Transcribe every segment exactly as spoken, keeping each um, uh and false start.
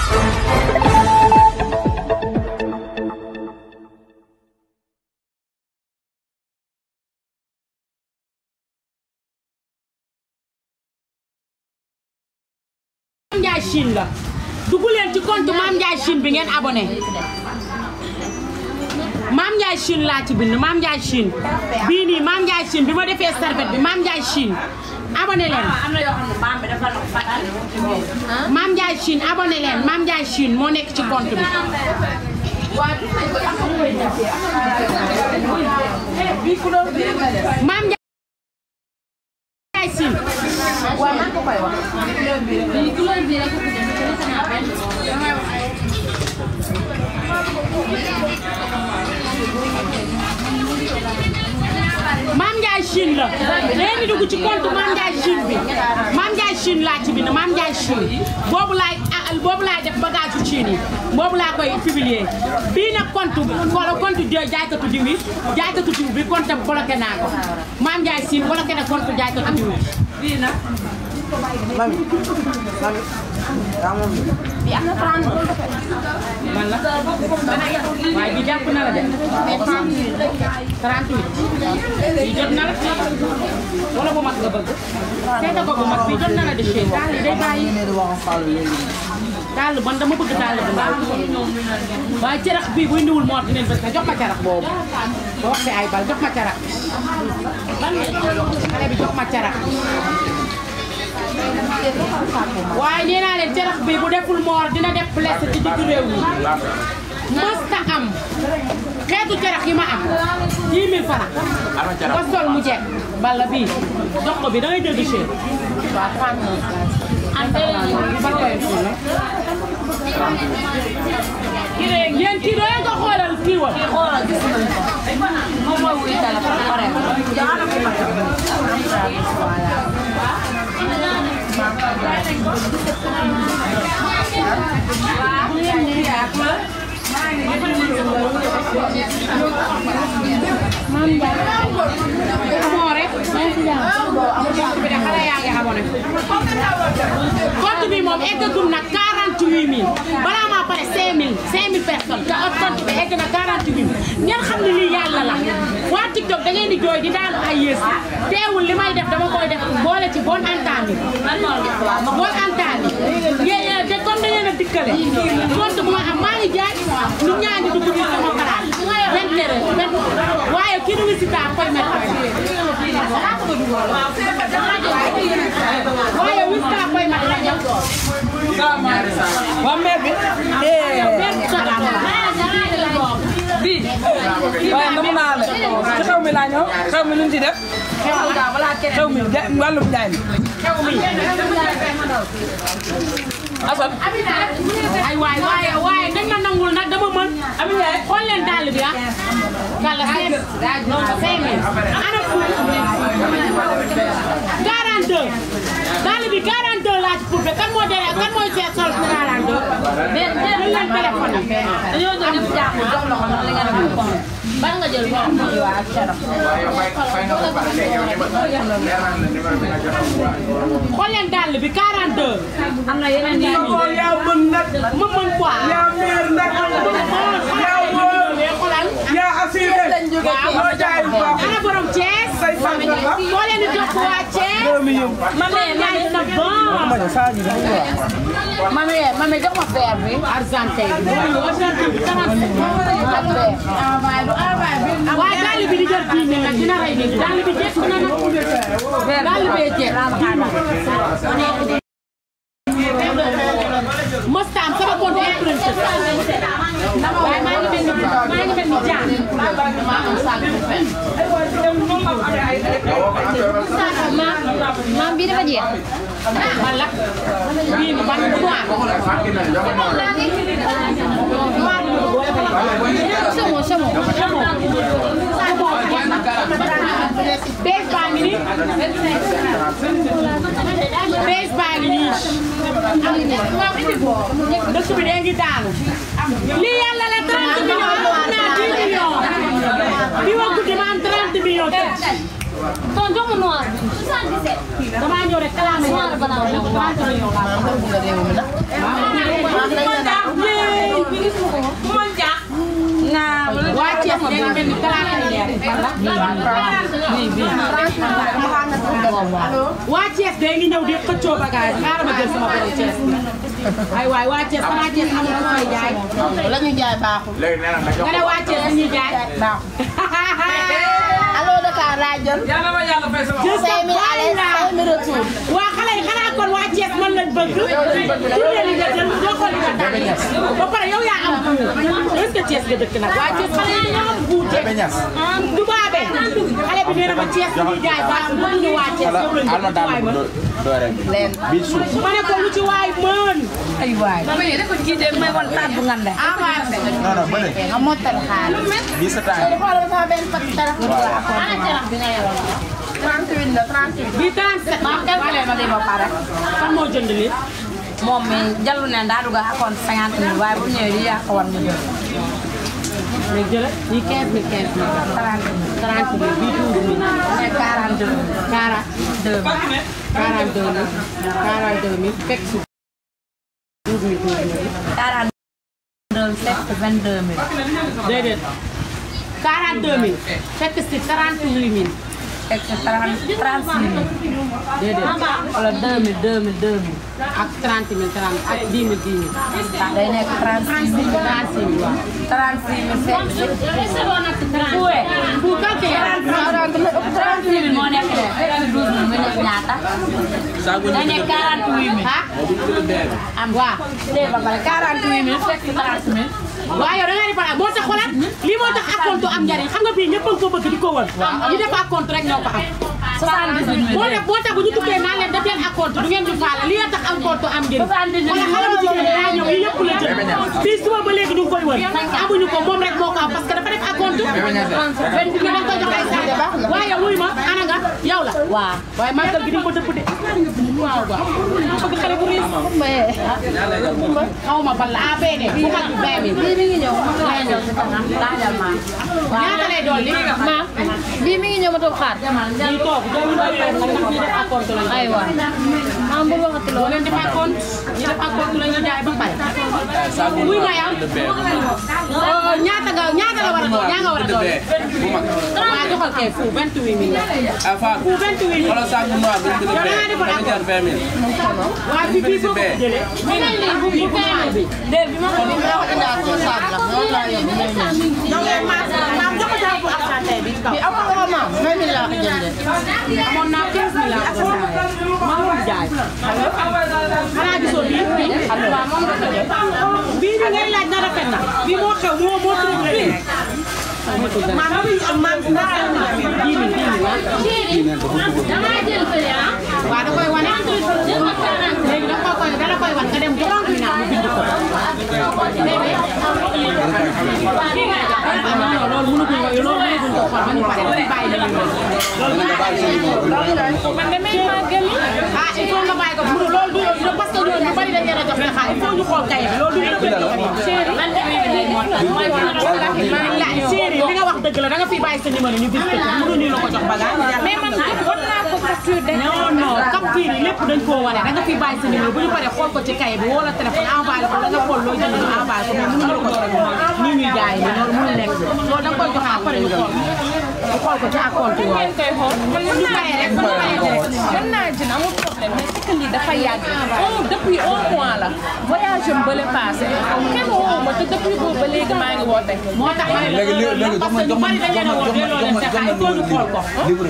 Mame Ndiaye Chine la dugg leen ci compte Mame Ndiaye Chine bi ngeen abonné Mame Ndiaye Chine laa ci bind Mame Ndiaye Chine bii nii Mame Ndiaye Chine bi ma defee serviette bi Mame Ndiaye Chine abonné leen Mame Ndiaye Chine abonné leen Mame Ndiaye Chine moo nekk ci compte bi Mame Ndiaye Chine waaw maa ko koy wax Mame Ndiaye Chine la léegi dugg ci compte Mame Ndiaye Chine bi Mame Ndiaye Chine laa ci bind Mame Ndiaye Chine boobu laay boobu laay def bagage su Chine yi boobu laa koy publier bii nag compte wala compte jaaykatu diw yi jaaykatu diw bi compte bloqué naa ko Mame Ndiaye Chine bloqué na compte jaaykatu diw bii nag mami mami bi am na trente man la waaye bi jàpp na la de trente-huit bi jot na la wala bu mag nga bëgg seeta ko bu mag bi jot na la de chez daal day bàyyi daal man dama bëgg daal bu ndaw waaye cerax bii buy ndiwul moo dinañ bëgg jox ma cerax boobu ba wax fi ay bal jox ma cerax xale bi jox ma cerax waaye nee naa leen cerax bi bu deful moor dina def blessé ci diggu réew mi mësta am xeetu cerax yi ma am dix mille francs ba sol mu jekk balla bii jox ko bi da ngay jël di cher waaw trente-neuf yéen kii doo leen ko xoolal kii wa xoolal gis nañ ko moom mooy wuy téléphone pare amoo rek xale yaa ngi abonné compte bi moom eggagum na quarante-huit mille balaa maa pare cinq mille cinq mille personnes te compte bi egg na quarante-huit mille ngeen xam ne lii yàlla la waa TikTok da ngeen di jooy di daanu ay yées teewul li may def dama koy def boole ci bonne entente bonne entente ngeen te comme da ngeen a dikkale compte bu ma am maa ngi jaay lu ñaa ngi dugg ci sama baraat vingt heures vingt waaye kii du si taa koy mettre waaye wis taa koy mettre waa mère bi bi waaye namu naa la ci xew mi laa ñëw xew mi lu ñu ci def xew mi wàllum jaay mi Assane ay waay waaye waaye dañ ma nangul nag dama mën Amina xool leen dàll bi ah kàlla cinq mille ana fu quarante-deux dàll bi quarante-deux laa ci pour kan moo dee kan mooy seet sol quarante-deux mais jël leen téléphone yi dañoo jël ñu jàpp jox la ko ndax li nga def ko ban nga jël wax mo yo ak cara xool leen dàll bi quarante-deux am na yeneen yaa mën nag ma mën quoi yaa meer nag yaa wóor yaa assuré moo jaay ana borom Thiès moo leen di jox waa Thiès mame yaay na bon mame mame jox ma fer bi argentin bi argentin bi waaye daal bi di jël dix mille nag dina rey nit daal bi jekk na nag daal bee jekk Mostam sama compte emprunté waaye maa ngi mel ni maa ngi mel ni jaan maam bii dafa jeex wala bii ni ban noir samo samo bees baa ngi nii bees baa ngi nii dëkk bi dee ngi daanu lii yàlla la trente millions am naa dix millions bi wa guddi ma am trente millions ton jox ma noir damaa ñëw rek kalaame noir banaa trente millions laa léegi mel ni talaata yi leer bii bii waa Thiès day ngi ñëw di xëccoo bagage xaaral ma jël sama borom Thiès ay waay waa Thiès xanaa Thiès amul ku fay jaay la ñu jaay baaxul. léegi nee na nga ne waa Thiès dañuy jaay allo Dakar laa jël. yàlla ma yàlla fay sama. cinq mille aller cinq mille retour. waa xale yi xanaa kon waa Thiès man lañ bëgg. tuuti li nga jël doo ko li nga tànn. ba pare yow yaa am buur. est-ce que Thiès nga dëkk nag waa Thiès xale yi dañoo am buur. du baabe. xale bi nee na ma Thiès li ñuy jaay baax na ñu waa Thiès yow lañ bëgg waay mën. ma ne ko lu ci waay mën. ay waay. ma ne ko kii de may wan taat bu ngande. avancé. non non bële. nga mottali xaalis. bii sa temps. xoolal sama benn pat dara. ana jarax bi nga yoroon. trente-huit la trente-huit. bii trente-sept. maa calculé ma lii ba pare. kan moo jënd lii. moom mi jallu ne daa dugg akoon cinquante mille waaye bu ñëwee di yaa ko war ñu jël. mais jëlee ñii quinze mille quinze mille. trente mille. trente mille bii douze mille. mais quarante-deux mille. quarante-deux mille. quarante-deux mille. quarante-deux mille fekk si. douze mille douze mille. quarante-deux mille fekk vingt-deux mille. déedéet. quarante-deux mille. fekk si trente-huit mille. fekk si trente trente-six mille. déedéet. wala deux mille deux mille deux mille. ak trente mille trente ak dix mille dix mille. day nekk trente-six mille. trente-six mille waaw. trente-six mille fekk si. Foué. Fou calculé. trente-six mille moo nekk de fekk douze mille mu nekk ñaata. day nekk quarante-huit mille. ah. am waaw. léegi ba pare quarante-huit mille fekk si trente mille. waaw yow da nga di faral moo tax xoolal lii moo tax acompte am njariñ xam nga bii ñëpp a ngi ko bëgg di ko wër. ñu def acompte rek ñoo ko am. soixante-dix-huit mille. moo def moo tax bu ñu tukkee naan leen def leen acompte du ngeen di faale lii tax acompte am njëriñ. wala xale bu jigéen daa ñëw yi yëpp la jël. fii suba ba léegi ñu ngi koy wër. amuñu ko moom rek moo ko am parce que dafa def acompte. benn bi nga dañ koy jox ay sax waaye wuy ma ana nga yow la. waaw. waaye màggal gi di nga ko dëpp de. waaw waaw. bëgg xale bu riis. xaw ma ban la ah bee de bu mag bi vingt mille. bii mi ngi ñëw. laajal ma. ñaata lay doon li maam bii mi ngi ñëw ma toog xaar. ñuy toog dañu doon leen nag ñi def acompte lañu. aywa maam bul waxati boo loolu. leen def acompte ñi def acompte la ñu jaay ba pare. wuy ma yow. ñaata nga ñaata la war a doon ñaa nga war a doon. waaw joxal kay fu vingt-huit mille la. fu vingt-huit mille. yow da ngaa defoon acompte. waaw bi bii foo ko jëlee. bi ngay lii bu bu vingt bi. déet bi ma ko lii ma wax daa ko saag la loolu laa yor bu may ñëw. donc maam maam jox ko saa bu ak saa tey bi ci kaw. bi amoon na ko maam vingt mille laa ko jëndee. amoon naa quinze mille laa ko doon jaayee. maa ngi jaay. xanaa gisoo bii bii. waaw moom la ko def. bii bi ngay laaj na rafet na. bii moo xew moo moo trop la léegi. maam bi maam ndax dix mille dix mille waaw da koy wane. léegi da koy koy da la koy wan nga dem borom bi naa mu bind ko. léegi. non loolu mënu ko loolu mënu ko xool ba ñu pare dañuy bàyyi la ñu loolu. man damay màggal ah il faut nga bàyyi ko mu loolu du parce que ñooñu ñu bari dañ leen a jox ne xaalis il faut ñu xool kay bi loolu du ñu chéri man chéri li nga wax dëgg la da nga fi bàyyi sa numéro ñu gis ko mënuñu la ko jox bagage mais man war naa ko capture de non non capture yi lépp dañ koo wane da nga fi bàyyi sa numéro bu ñu paree xool ko ci kay bi wala téléphone envoyé ko da nga xool loo jënd ñu envoyé ko mais mënuñu la ko jox nii ñuy jaay ni loolu mënul nekk loolu da nga koy jox après ñu xool ñu xool ko ci acompte woo ñu paree rek bu ñu paree rek mën naa jënd amul problème mais c'est que lii dafa yàgg depuis un mois la voyage am bële passé kenn woo ma te depuis boobu ba léegi maa ngi woote. moo tax ma ne la parce que ñu bari dañ leen a woo delloo leen seen xaalis il faut ñu xool ko.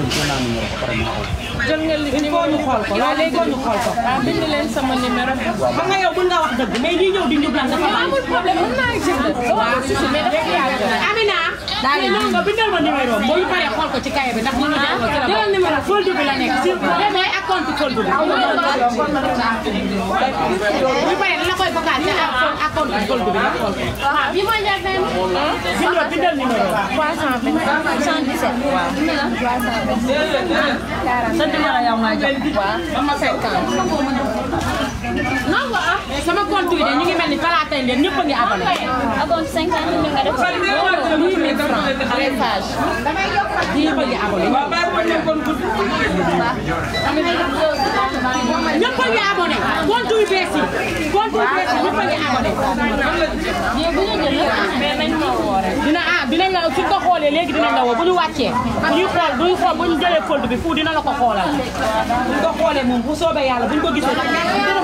jël nga li il faut ñu xool ko waaw léegi ñu xool ko. waaw bind leen sama numéro. xam nga yow mën nga wax dëgg mais lii ñëw di njublan dafa bari. amul problème mën naa jënd. waaw mais dafa yàgg. Amina. daal di nga bindal ma numéro boo ñu paree xool ko ci cahier bi ndax ñu ngi delloo ci la bokk. jëlal numéro solde bi la nekk si demee ak compte solde bi. bu paree dina koy vocal ci ak compte solde bi nga xool ko. waaw bii mooy njëriñ benn. bindal bindal numéro. trois cent vingt cent dix-sept. waaw. sa numéro yow nga jox. waaw sama cinquante. non ah. sama compte yi de ñu ngi mel ni talaata yi leen ñëpp a ngi abonné. amoon cinquante mille nga def. dix mille francs. greffage. ñëpp a ngi abonné. ñëpp a ngi abonné. compte yu bees yi. compte yu bees yi ñëpp a ngi abonné. bii bu ñu jëlee. mais nañ ma woo rek. dina dina ah dinañ la suñ ko xoolee léegi dinañ la woo bu ñu wàccee bu ñuy xool bu ñuy xool bu ñu jëlee fold bi fu dina la ko xoolal bu ñu ko xoolee moom bu soobee yàlla bu ñu ko gisee dina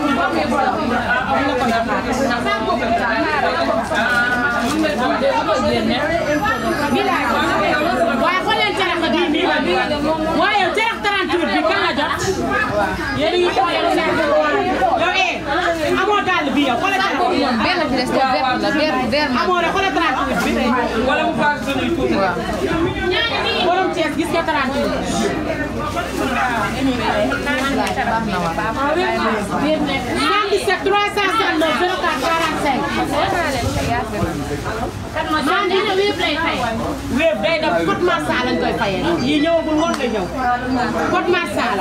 waaye xool leen carax bi nii waaye carax trente-huit bi kan la jot yéen a ngi xoolee yow eh amoo dàll bi yow xoolal carax bi benn bi des vert la vert vert amoo rek xoolal trente-huit bi wala mu faag suñuy tuuti borom Thiès gis nga trente-huit soixante-dix-sept trois cent soixante-neuf zéro quatre quarante-cinq man dina wéeb lay fay wéeb day def code marsa lañ koy fayee yi ñëwagul woon lay ñëw code marsa la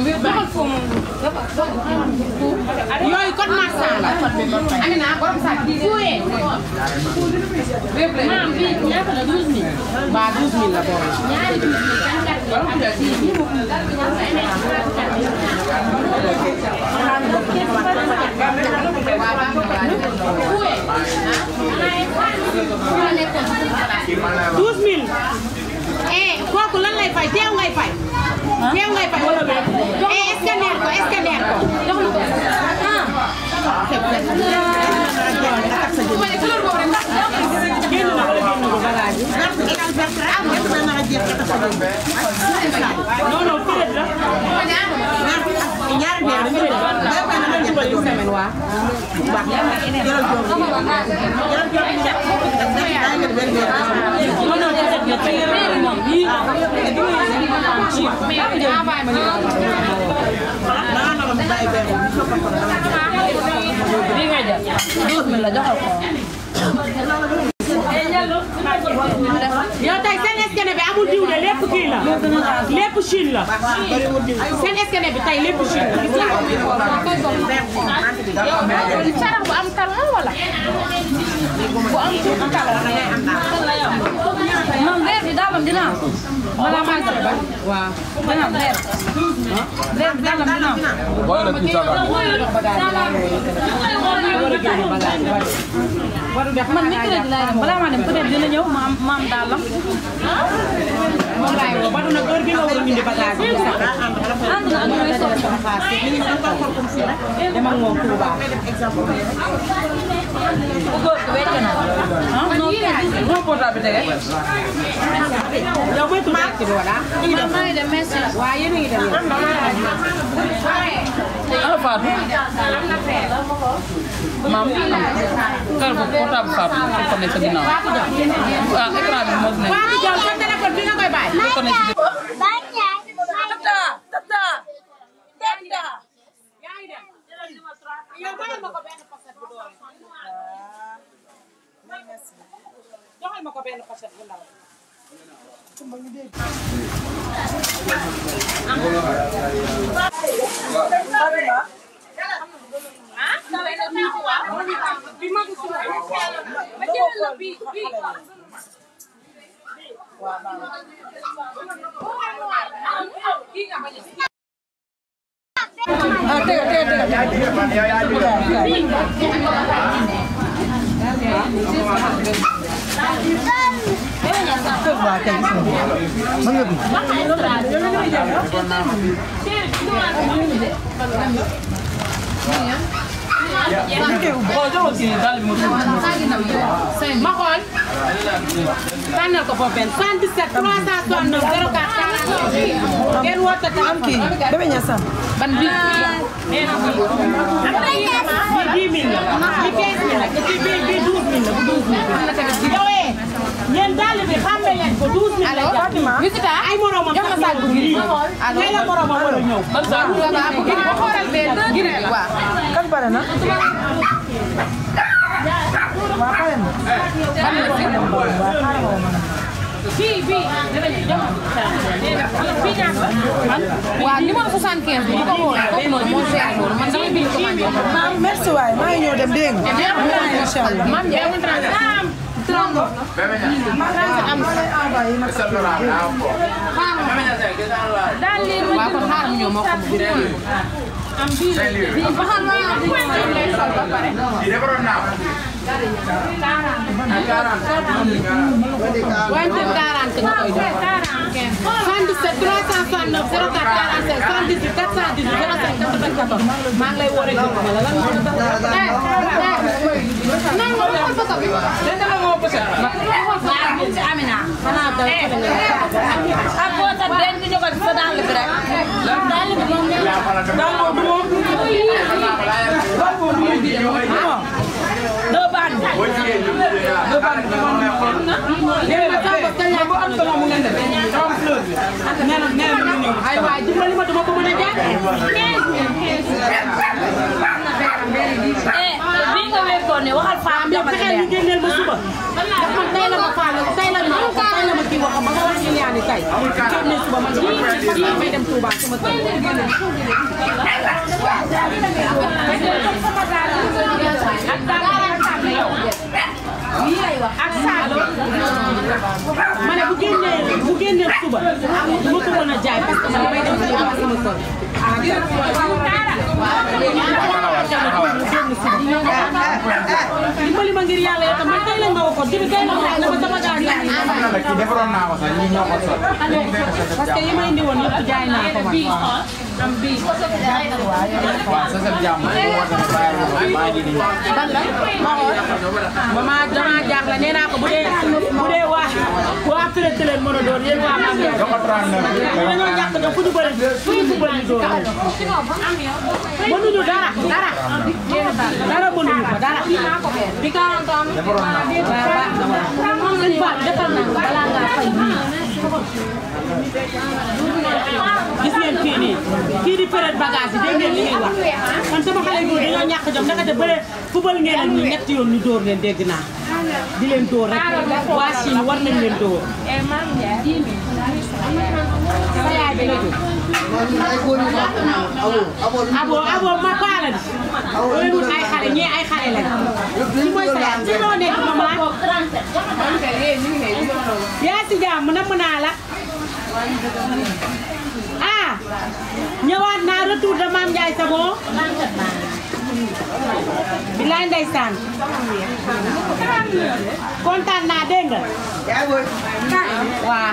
yooyu code marsa la Amina borom sax fuye wéeb lay maam bi ñaata la douze mille ba douze mille la borom ñaari douze douze mille eh kooku lan lay fay teew ngay fay teew ngay fay wala be eh scanner ko scanner ko non non peut-être ñaar weer dañu ko def semaine waa baax yow tey seen scanner bi amul diw de lépp kii la lépp Chine la seen scanner bi tey lépp Chine la gis nga carax bu am talon wala bu am tuuti talon man vert bi daalam dina am wala man waaw dina am vert vert bi daalam dina am wala ki taga man mercredi laay dem balaa maa dem peut-être dina ñëw ma am ma am daalam moom laay woo ba du nag heure bi nga war a indi bagage yi sax ànd na ak ñooy sotti dem ak moom Touba bu góor gi wecc na ah non non portable bi tege yow mooy Touba ci wala man maa ngi dem merci waaw yéen a ngi dem ana Fatou maam kar ko portable Fatou ko nekk ginnaaw ah écran bi moo nekk Fatou Diaw sa téléphone bi nga koy bàyyi ko nekk ci tata tata tata yow joxal ma ko benn pochette bu doole joxal ma ko benn pochette bu ndaw ma xool tànnal ko foofu benn soixante-dix-sept trois cent soixante-neuf zéro quatre ngeen woote te am kii bébé Niassam ban bi nee na bi dix mille la bi quinze mille la bi bi douze mille la bu douze mille yow eh yéen dàll bi xàmme leen ko douze mille la visita ay moromam jox ma saag bu giri tey la moromam war a ñëw ban saag bu giri ba xoolal benn giri waaw kan pare na waaw pare na bii bii waaw numéro soixante-quinze bi bu ko woo kooku noonu moo seet loolu man damay bind commande merci waay maa ngi ñëw dem dégg nga. incha allah maam Ndiaye amul trente trente am daal lii waaw kon xaaral mu ñëw moo ko bu am bii bii baxal ma lay sol ba pare wante quarante nga koy jox soixante-dix-sept trois cent soixante-neuf zéro quatre quarante-cinq soixante-dix-huit quatre cent dix-huit zéro cinq quatre-vingt-quatorze maa ngi lay woo rek jox ma la lan moo tax non non non photo bi dañ la moo photo waaw mu ci Amina xanaa da ak boo tax den ñu jogal sa dal bi rek dal bi moom dal mo du deux bandes deux bandes ay waay dimbali ma dama ko mën a jaar eh bi nga wékkoon ne waxal faam dama xel ñu génneel ma suba ndax man tey la ma faal tey la ma tey la ma kii wax ma nga wax ñu yaani tey génne suba man di may dem Touba sama kër ak saalo ma ne bu génnee bu génnee suba du ma ko mën a jaay parce que man may dem Touba sama kër dimbali ma ngir yàlla yow tam man tey la nga waxoon dibi tey la nga wax ne ma sama gars yi defaroon naa ko sax ñi ñoo ko sol parce que yi ma indi woon yëpp jaay naa ko man am bii waaw sa sa jàmm maa ngi nii ban la mama dama jaaxle nee naa ko bu dee bu dee waa waa traité leen mën a door yéen waa mam ya dañoo ñàkk da fu ñu bëri fu ñu fu bëri door mënuñu dara dara dara mënuñu ko dara bi quarante ans moom lañ fa defal na balaa ngaa fay nii gis ngeen kii nii kii di période bagage yi dégg ngeen li ñuy wax man sama xale yu dañoo ñàkk jom naka te bëre fubal ngeen ak ñi ñetti yoon ñu dóor leen dégg naa di leen dóor rek waa Chine war nañ leen dóor sa yaay bi la jóg abo abo ma paala di loolu wut ay xale ñee ay xale lañ ci mooy sa yaay ci noo nekk mama yaa si jàmm namm naa la ah ñëwaat naa retour de Mame Ndiaye Savon bilaay ndeysaan kontaan naa dégg nga waaw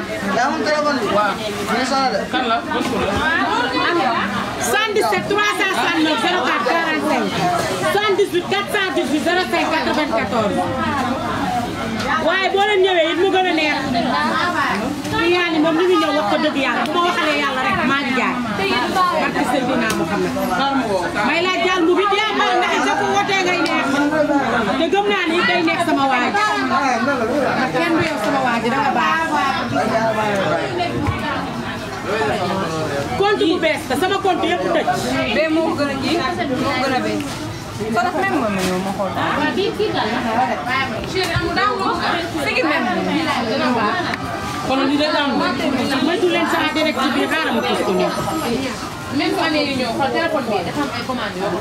soixante-dix-sept trois cent soixante-neuf zéro quatre quarante-cinq soixante-dix-huit quatre cent dix-huit zéro cinq quatre-vingt-quatorze waaye boo leen ñëwee it mu gën a neex yaa ni moom li ñu ñëw wax ko dëgg yàlla bu ma waxalee yàlla rek maa ngi jaay barke Seydina Muhammad may laaj jaal mu bit yaa maa ndax sa ko wootee ngay neex te gëm naa ni day nekk sama waaj ndax kenn du yow sama waaj da nga baax compte bu bees la sama compte yëpp tëj bee moo gën a ji moo gën a bee so daf même moom ma ñëw ma xool sigi même kon li da daan moytu leen sa direct bi xaaral ma poste nii même année yi ñëw xool téléphone bi dafa am ay commande yoo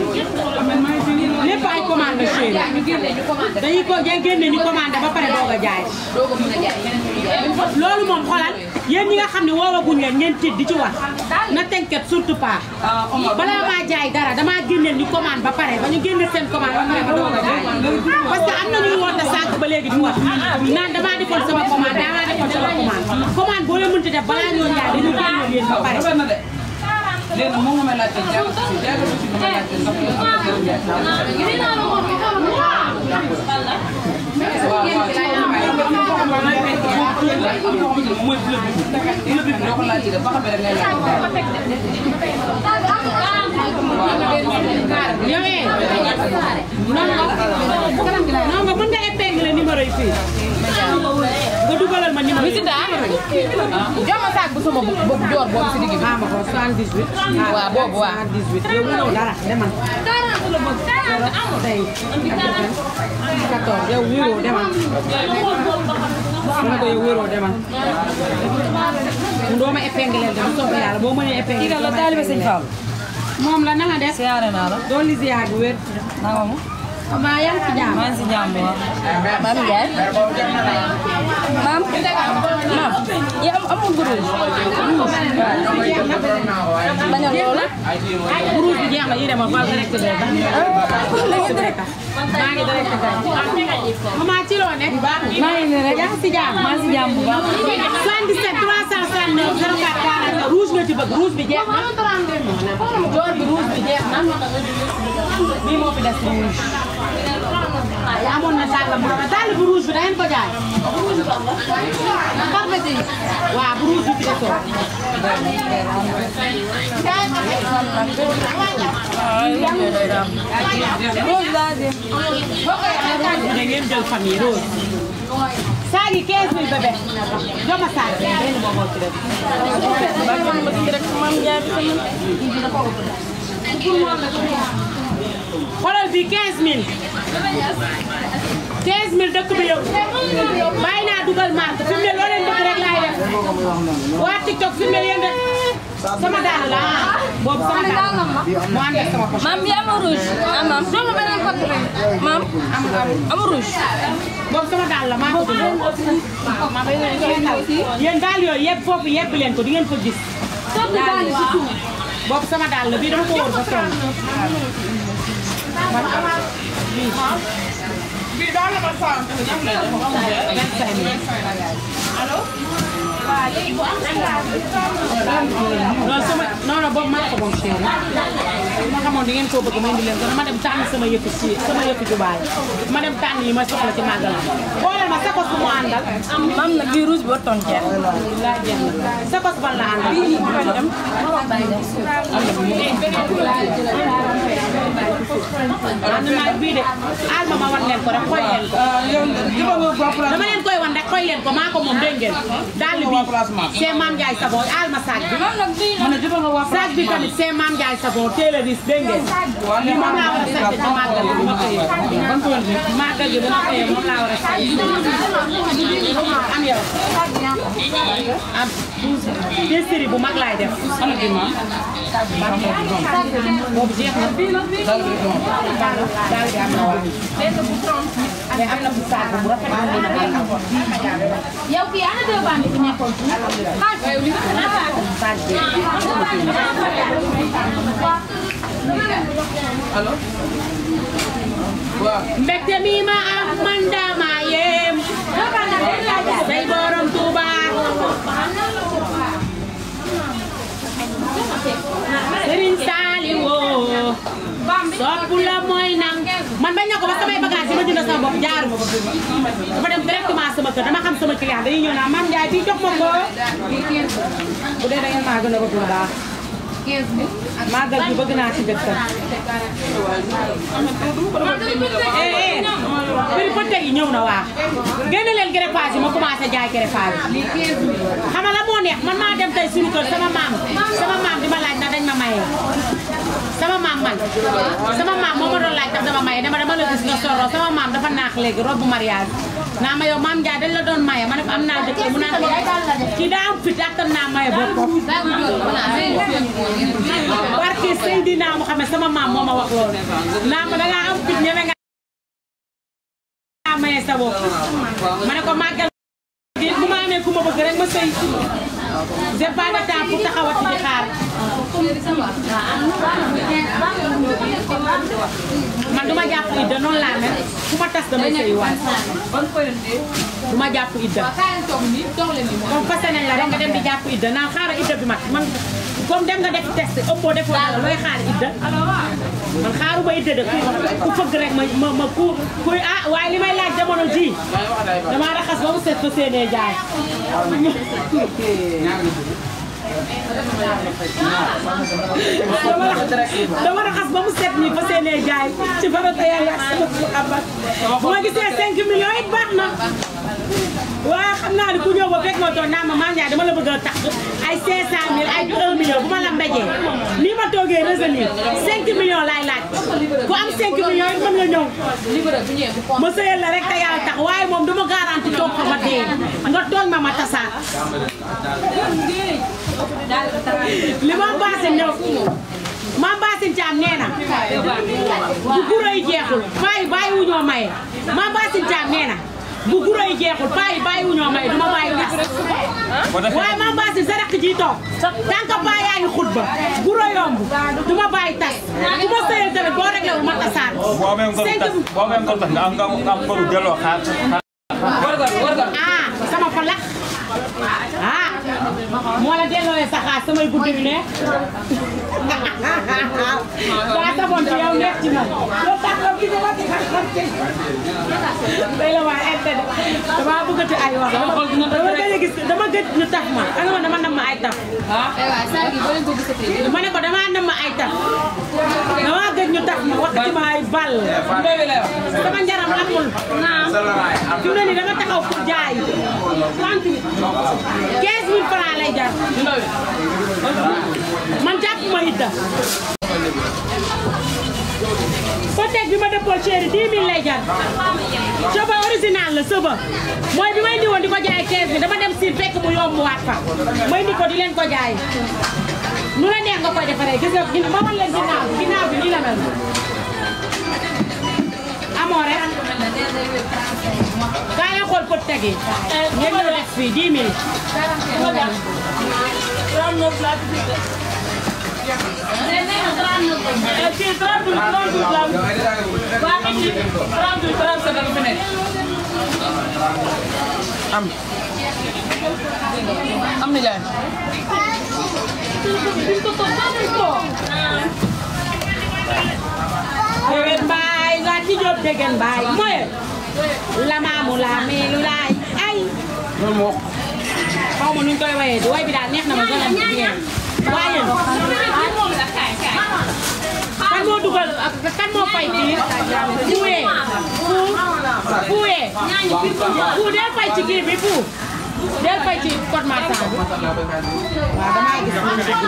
lépp ay commande chéri ñu génne ñu commandé dañuy ko génne ñu commandé ba pare doog a jaay doog a mën a jaay yeneen ñu jaay loolu moom xoolal yéen ñi nga xam ne woowaguñ leen ngeen tiit di ci wax na tënket surtout pas balaa maa jaay dara damaa génneel ñu commande ba pare ba ñu génne seen commande ba pare ba doog a jaay parce que am na ñuy woote sànq ba léegi di wax naan damaa defoon sama commande damaa defoon sama commande commande boo leen mënti def balaa ñoo jaay dañu génneel yéen ba pare léegi nag moom nga may laajte jàll ci jàll ci nga may laajte ndax yow am na mooy bleu bi bleu bi doo ko laajte de ba xam ne da ngay laajte. yow eh non nga mën nga épingler numéro yi fii nga dugalal ma numéro yi. jox ma saak bu sama bu joor boobu si digg bi. ah ma ko soixante-dix-huit. waaw boobu waaw soixante-dix-huit yow mënoo dara demal. tey quatorze yow wéeroo demal. dama ko yow wéeroo demal. doo ma épingler de bu soobee yàlla boo mënee épingler. kii la taalibe sëñ Fall moom la na nga def. siyaare naa la doo li ziar bu wér. naka mu maa yaa ngi ci jàmm. maa ngi si jàmm bu baax. Mame Ndiaye. maam maam yi am amul groupe. bañal loolu. groupe bi jeex na yi dem a fal direct de. maa ngi direct kay. maman ci loo nekk. maa ngi nii rek. yaa ngi si jàmm. maa ngi si jàmm bu baax. soixante-dix-sept trois cent soixante-neuf zéro quatre quarante rouge nga ci bëgg rouge bi jeex na. joor bi rouge bi jeex na. bii moo fi des rouge. ah amoon na dàll bu rafet dàll bu rouge bi da ngeen ko jaay. parfait yi. waaw bu rouge bi fi desoo. Rose laa de. da ngeen jël famille rose. saag yi quinze mille bébé. jox ma saag bi benn boobu ci def. xoolal bi quinze mille. quinze mille dëkk bi yow. bàyyi naa dugal marque fi mu ne loo leen bëgg rek laay def. waa TikTok fi mu ne yéen rek. sama daal la boobu sama daal la mu ànd ak sama poche. Maam bi am rouge. ah maam soo ma beneen côté rek. maam am am rouge. boobu sama daal la maa ko bëgg. yéen daal yooyu yëpp foofu yëpp leen ko di ngeen ko gis. daal yi boobu sama daal la bii dama ko wóor ba sonn. bii daal la ma sonn. vingt-cinq mille. allo. non sama non non boobu maa ko moom cher na ma xamoon di ngeen koo bëgg ma indi leen ko ma dem tànn sama yëfu ci sama yëfu jubaay ma dem tànn yi ma soxla ci màggal xoolal ma sakos bu mu àndal. maam nag bii rouge bi war toon jeex. laa jeex na sakos ban la àndal. ànd naa bii de aal ma ma wan leen ko rek xool leen ko. dama leen koy wan rek xool leen ko maa ko moom dégg ngeen daal bi c'est Mame Ndiaye Savon aal ma saag bi. saag bi tamit c'est Mame Ndiaye Savon teel a ris dégg ngeen lii moom laa war a sant ci màggal bi ma xëyee màggal bi ba ma xëyee moom laa war a sant am yow am série bu mag laay def. boobu jeex na daal bi am na waaw mais am na bu saag bu rafet yow kii ana deux bandes bi nekkoon allo waaw mbégte mi ma am man dama yem say borom Touba Serigne Saliou sopp la mooy nang man bañ na ko ba samay bagage yi ma jënd sama bopp jaaru ma dafa dem directement sama kër dama xam sama client dañuy ñëw naa Mame Ndiaye bii jox ma ko bu dee da ngeen maa gën a bëgg lu baax màggal bi bëgg naa ci dëkk eh eh prix pëtte yi ñëw na waa génne leen greffage yi ma commencé jaay greffage xam nga la moo neex man maa dem tey suñu kër sama maam sama maam di ma laaj na dañ ma maye sama maam man sama maam moo ma doon laaj tax dama maye dama dama la gis nga soro sama maam dafa naax léegi robe mariage naa ma yow Mame Ndiaye dañ la doon maye ma ne ko am naa dëkk mu naan kii daa am fit attan naa maye boppam barke Seydina Muhammad sama maam moo ma wax loolu naa ma dangaa am fit ñeme nga maye sa bopp ma ne ko màggal bu ma amee ku ma bëgg rek ma sëy j'ai pas de temps pour taxawati di xaar man du ma jàpp idda noonu laa mel ku ma tas damay sëy waat du ma jàpp idda comme fase nañ la rek nga dem di jàpp idda naan xaaral idda bi mat man comme dem nga def test ëppoo defoo dara looy xaar idda man xaaruma idda de ku fëgg rek ma ma ma ku kuy ah waaye li may laaj jamono ji dama raxas ba mu set fa seenee jaay dama raxas ba mu set nii fa seenee jaay ci farata yàlla ak sama abat bu ma gisee cinq millions it baax na waaw xam naa ne ku ñëw ba fekk ma toog naa ma Mame Ndiaye dama la bëgg a tax ay cinq cent mille ay un million bu ma la mbéjee nii ma toogee revenir cinq millions laay laaj ku am cinq millions it mën nga ñëw ma sëyal la rek te yàlla tax waaye moom dama garanti toog fa ma dee nga tooñ ma ma tasaat li ma baase ñëw Mame Bassine Thiam nee na bu guro yi jeexul bàyyi bàyyi wu ñoo maye Mame Bassine Thiam nee na bu guro yi jeexul paa yi bàyyi wu ñoo may duma bàyyi tas waaye man baasi sa rakk ji toog tant que paa yaa ngi xutba guro yomb duma bàyyi tas bu ma sëyal tamit boo réglé wu ma tasaar boo amee ngor tas boo amee ngor tas nga am nga am ngoru delloo xaar ah sama fa lakk ah moo la dellooyee sa xaar samay guddi yu neex daa saboon ci yow neex ci man loolu tax la gis nga xam day la waa ente dama bëggati ay wax dama gëj a gis dama gëj ñu taf ma nga ma dama nam ma ay taf ma ne ko dama nam ma ay taf dama gëj ñu taf ma wax ci ma ay bal sama njaram lakkul fi mu ne nii dama taxaw pour jaay trente quinze mille francs lay jar man jàpp ma idda potek bi ma dëppoo chéri dix mille lay jar soba original la soba mooy bi may indi woon di ko jaay quinze mille dama dem si fekk mu yomb waat fa may indi ko di leen ko jaay nu la neex nga koy defaree gis nga ma wan leen ginnaaw bi ginnaaw bi nii la mel amoo rek gaa leen xool potek yi ngeen ñëw def fii dix mille am am ni jaay degen baay nga ci jóob degen baay mooy la maamu la meelu laay ay xaw ma nuñ koy wayee di way bi daal neex na ma gën a jigéen waaye kan moo dugal kan moo fay kii fuuyee fu fuuyee fu del fay ci kii bi fu del fay ci code marchand bi waaw damaa gis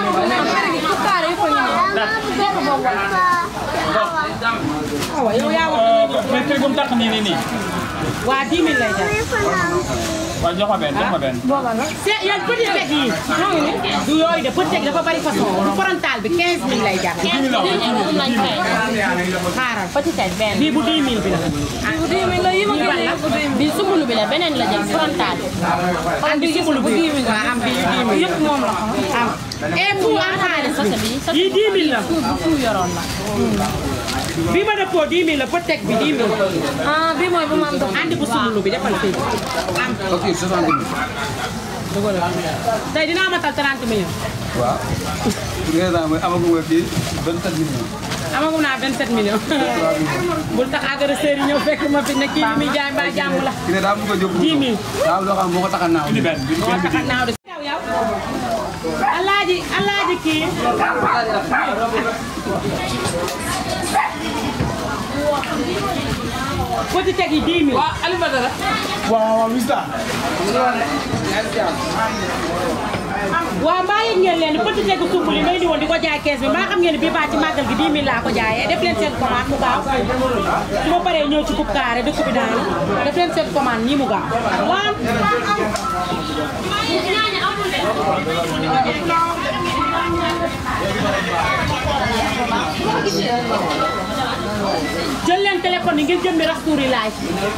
awa yow yaa wax mais kër gum tax nii nii nii waa dix mille lay jar waaw jox ma benn jox ma benn c'est yéen petit teg yi du yooyu de petit teg dafa bari façon frontal bi quinze mille lay jar xaaral petit teg benn bii bu dix mille bi la bu dix mille la yi ma gën a bi sumulu bi la beneen la jël frontal am bi sumulu bi waaw am bi dix mille yëpp moom la am et fu am xaalis yi dix mille la fu yoroon la bii ma dëppoo dix mille la petit teg bi dix mille ah bii mooy bu ma am doon andi bu sumulu bi defal fii am ok soixante mille tey dinaa matal trente millions waaw président mooy amaguma fii vingt-sept millions amagum naa vingt-sept millions bul tax agresseur yi ñëw fekk ma fi ne kii mi jaay mbaa jàmm la ki ne daa bëgg a jóg dix mille daa loo xam moo ko tax a naaw indi benn moo tax a naaw de yow yow alaaji alaaji kii petit teg yi dix mille waaw Aliou Badara waaw waaw wista waaw mbaa yëg ngeen leen petit tegu suuf li may di woon di ko jaay quinze mille mbaa xam ngeen ne bii baa ci màggal gi dix mille laa ko jaayee def leen seen commande mu gaaw su ma paree ñëw ci coupe carré dëkk bi daal def leen seen commande nii mu gaaw waaw jël leen téléphone yi ngeen jëmmi rastuuri laay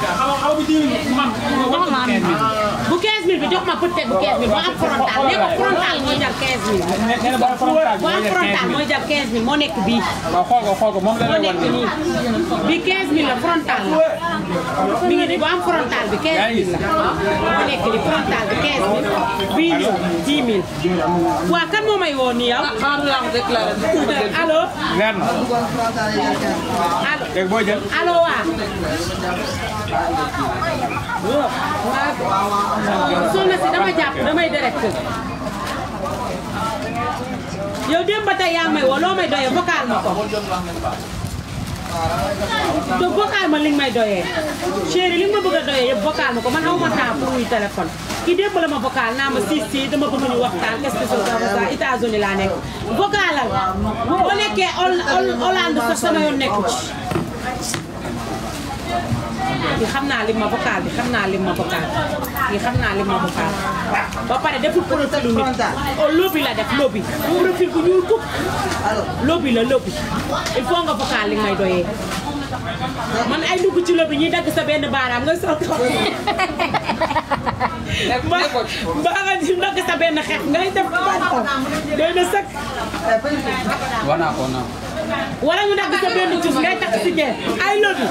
bu quinze mille bi jox ma peut-être bu quinze mille bu am frontal nee ko frontal mooy jar quinze mille bu am frontal mooy jar quinze mille moo nekk bii waaw xool ko xool ko moom la moo nekk nii bi quinze mille la frontal la mi ngi nii bu am frontal bi quinze mille la moo nekk nii frontal bi quinze mille bii nii dix mille waaw kan moo may woo nii yow allo leer na allo léegi boo jël allo waa soxna si dama jàpp damay direct yow démb ba tey yaa may woo loo may doyee vocal ma ko te vocal ma li nga may doyee chéri li nga ma bëgg a doyee yëpp vocal ma ko man aw ma temps pour wuy téléphone ki démb la ma vocal naa ma siis si dama bëgg ñu waxtaan qu'est-ce que c'est ça États-Unis laa nekk vocalal boo nekkee Hollande sax sama yoon nekku ci ki xam naa lim ma vocal bi xam naa lim ma vocal ki xam naa lim ma vocal ba pare deful profil nit oh lobby la def lobby profil bu ñuul kuk lobby la lobby il faut nga vocal li may doyee man ay dugg ci lobi ñuy dagg sa benn baaraam nga sol ko ba ba nga di dagg sa benn xeex ngay def baat ko doy na sëkk wana ko na wala ñu dagg sa benn cuuf ngay takk si jeen ay lobi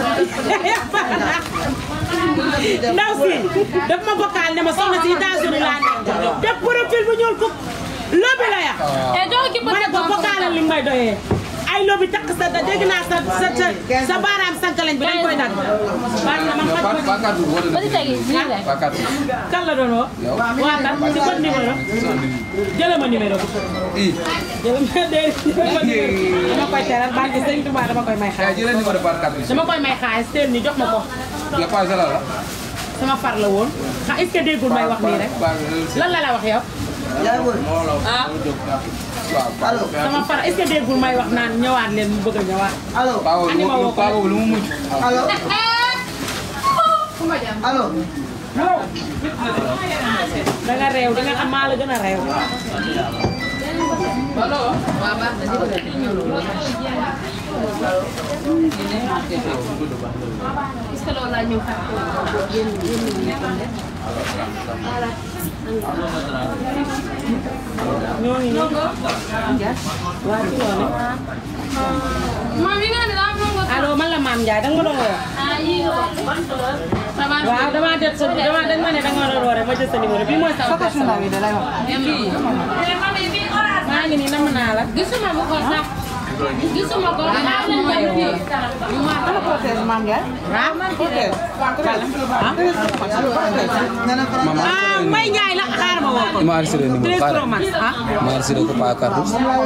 ndaw si daf ma vocal ne ma soxna si États-Unis laa nekk def profil bu ñuul fukk lobi la ya ma ne ko vocalal li may doyee ay lobi takk sa da dégg naa sa sa sa baaraam sankalañ bi dañ koy dagg baax na man Pakatu wala Pakatu kan la doon woo waa kan ci ban numéro jëla ma numéro bi jëla ma dee dama koy teral barke Sëñ Tuubaa dama koy may xaalis jëlee numéro Pakatu dama koy may xaalis teel ni jox ma ko la page la la sama far la woon xa est-ce que déggul may wax nii rek lan la la wax yow ah sama far est-ce que déggul may wax naan ñëwaat leen mu bëgg a ñëwaat allo Paa boobu lu mu mujj allo allo da nga réew da nga xam maa la gën a réew ñoo ngi ñoo waa ci loolu allo man la Mame Ndiaye danga ma doon woo waaw dama jot sa dama dañ ma ne danga ma doon woo rek ma jot sa numéro bi mooy sama personnel bi da lay wax maa ngi nii nam naa la gisuma bu ko sax gisuma ko dama protéger Mame Ndiaye ah protéger ah Mbaye Ndiaye la xaar ma woo ko ma arsire numéro Pro Max ah ma arsire ko Pakatu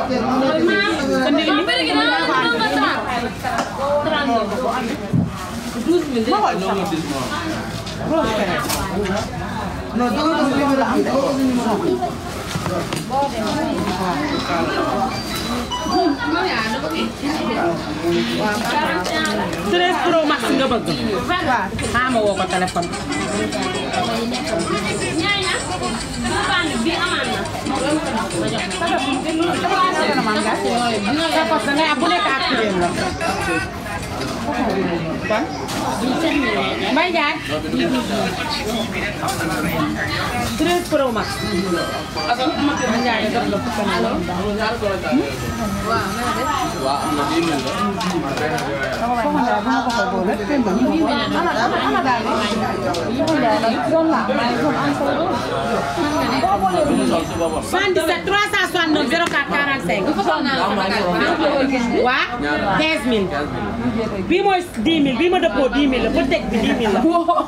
non dama ko numéro am dama ko numéro treize Pro Max nga bëgg waaw ma woo ko téléphone bu nekk activé la Mbaye Ndiaye treize Pro Max Mbaye Ndiaye def la fukk na waaw am na dix mille soixante-dix-sept trois cent soixante-neuf zéro quatre quarante-cinq waaw quinze mille bii mooy dix mille bii ma dëppoo dix mille la ba teg bi dix mille la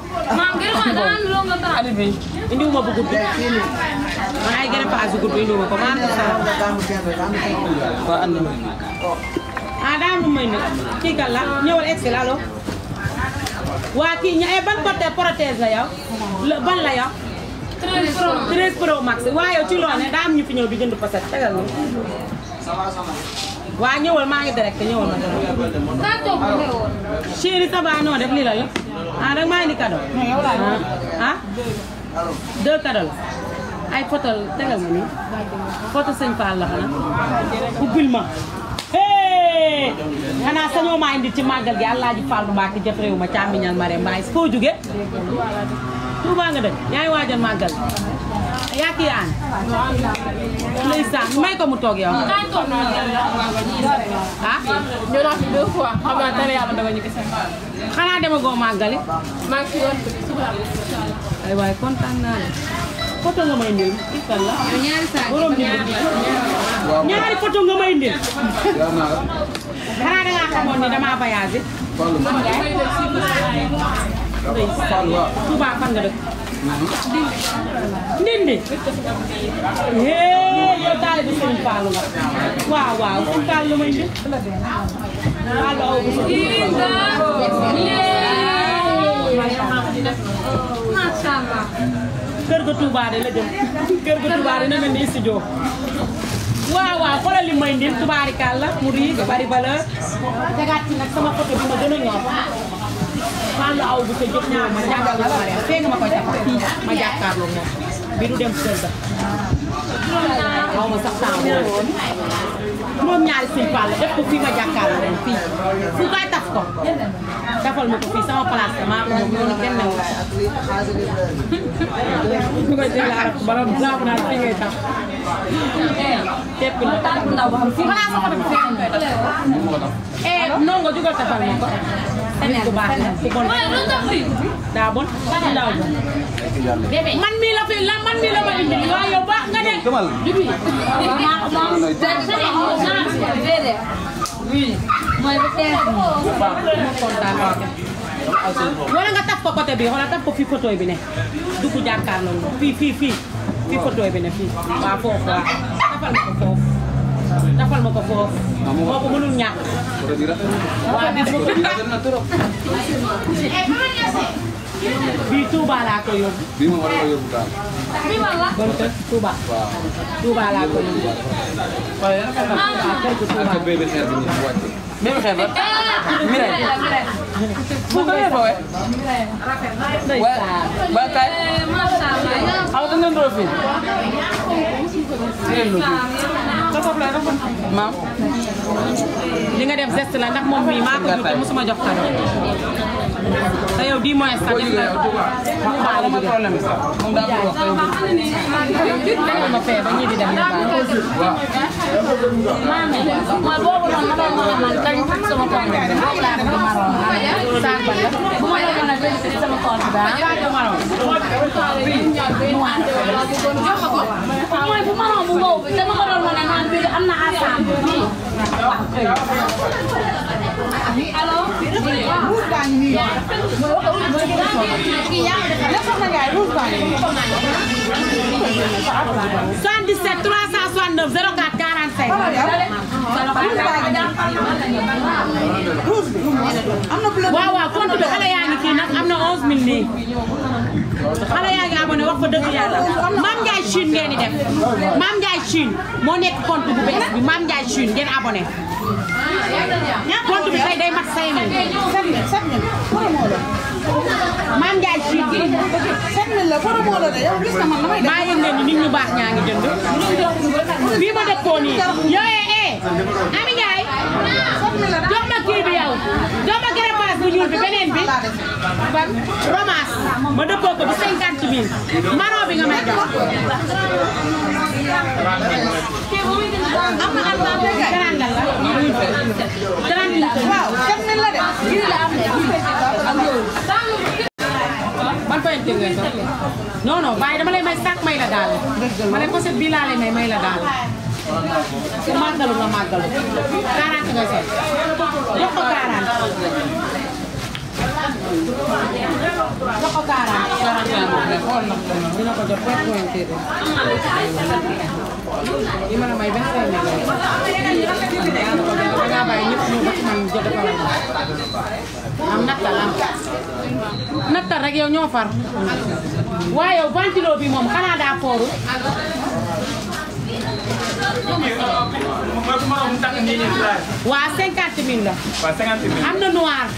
indiwuma bu gudd man ay gën a paas bu gudd indiwuma ko maa ah daa mu may ne kii kan la ñëwal egsi la allo waa kii ña ban côté prothèse la yow ban la yow treize Pro Max waa yow ci loolu ne daa am ñu fi ñëw di jënd poset tegal na waa ñëwal maa ngi direct ñëwal ma direct chéri ça va noo def lii la la ah danga maa indi cadeau ah deux cadeau la ay photo tegal ma nii photo sëñ Fall la xanaa ubbil ma xanaa sañoo maa indi ci màggal gi Alaaji Fall Mbacke jëf réew ma càmmiñal Marème Mbaye foo jóge Touba nga dëkk yaay waajal màggal yaa kii aan ndeysaan may ko mu toog yow ah ñoo naa fi deux fois xam naa dara yàlla dogal ñu gis xanaa demagoo màggali maa ngi ci yoon bi suba ay waay kontaan naa la photo nga may indil kii kan la borom ñaari photo nga may indil xanaa da ngaa xamoon ni damaa voyagé Touba fan nga dëkk Ndindi hee yow taal bi Sëñ Fallu nga waaw waaw Sëñ Fallu may indil Fallu aw bu kër ga Touba de la jëm kër ga Touba de na mel ni studio waaw waaw xoolal li may indil tubaarikàlla mu riis bari valeur tegaat ci nag sama photo bi ma gën a ñor Fallu aw bu sa jëf ñaar ma jàkkaarloo ma rek fee nga ma ko jàpp ma jàkkaarloo moom bi du dem kër ga xaw ma sax temps boobu moom ñaari suñu pàll def ko fii ma jàkkaarloo ren fii fu kay taf ko tafal ma ko fii sama place maa ko moom yoonu kenn newu ñu koy jëlaat bala laa naa fii ngay taf tepp na tànk ndaw ba xam fii xanaa sa ko def fii koy taf eh non nga jugal tafal ma ko nit ku baax la ku bon daa bon ndaw man mii la fi la man mii la ma indi waaye yow baax nga de bibi mooy ba teel kontaan wala nga taf ko côté bi wala taf ko fii photo bi ne du ko jàkkaarloo fii fii fii fii photo bi ne fii waaw foofu waaw tafal ma ko foofu tafal ma ko foofu moo ko mënul ñàkk waaw bis bu bii Touba laa ko yóbbu. bii moom war na ko yóbbu daal. bii man la. bon kër Touba. waaw Touba laa ko yóbbu. waaye yàlla kër gi Touba. ak bébé xeer bi ñu wàcce. bébé xeer ba. Miray. fu ko yee foowe. wa ba kay. xaw ma ngeen doon fii. ngeen doon fii. maam. li nga def geste la ndax moom mii maa ko jur te mosuma jox kado. te yow dix mois sax def na problème moom daa bëgg wax yow ma fee ba ñii di dem na baax maame mooy boobu noonu ma doon mën a man dañ sama compte bi moom laa def maroon saak ba la bu ma doon mën a vérifier sama compte bi saak maroon mooy bu maroon bu wow bi dama ko doon mën a naan bi am na ensemble allo soixante-dix-sept trois cent soixante-neuf zéro quatre quarante-cinq waaw waaw compte bi xale yaa ngi kii nag am na onze mille nii xale yaa ngi abonné wax ko dëgg yàlla Mame Ndiaye Chine ngeen di def Mame Ndiaye Chine moo nekk compte bu bees bi Mame Ndiaye Chine ngeen abonné compte bi tey day mat cinq mille Mame Ndiaye Chine sept mille la borom moo la de yow gis na man damay maa yëg ne ni nit ñu baax ñaa ngi jënd fii ma dëkkoon nii yow eh Ami Ndiaye jox ma kii bi yow jox ma greffage bu ñuul bi beneen bi romance ma dëppoo ko bi cinquante mille maro bi nga may jox am na alpha trente la trente waaw sept mille la de ban pointe ngeen doon non non bàyyi dama lay may sac may la daal ma ne pochette bii laa lay may may la daal ku màggalu nga màggalu quarante nga seet jox ko quarante jox ko quarante dina ko jox vingt pointe yi ma la may vingt cinq mille da ngaa bàyyi ñëpp ñu ba man jël dafa am nattal am nattal rek yow ñoo far waaye yow ventilo bi moom xanaa daa fooru waa cinquante mille la am na noir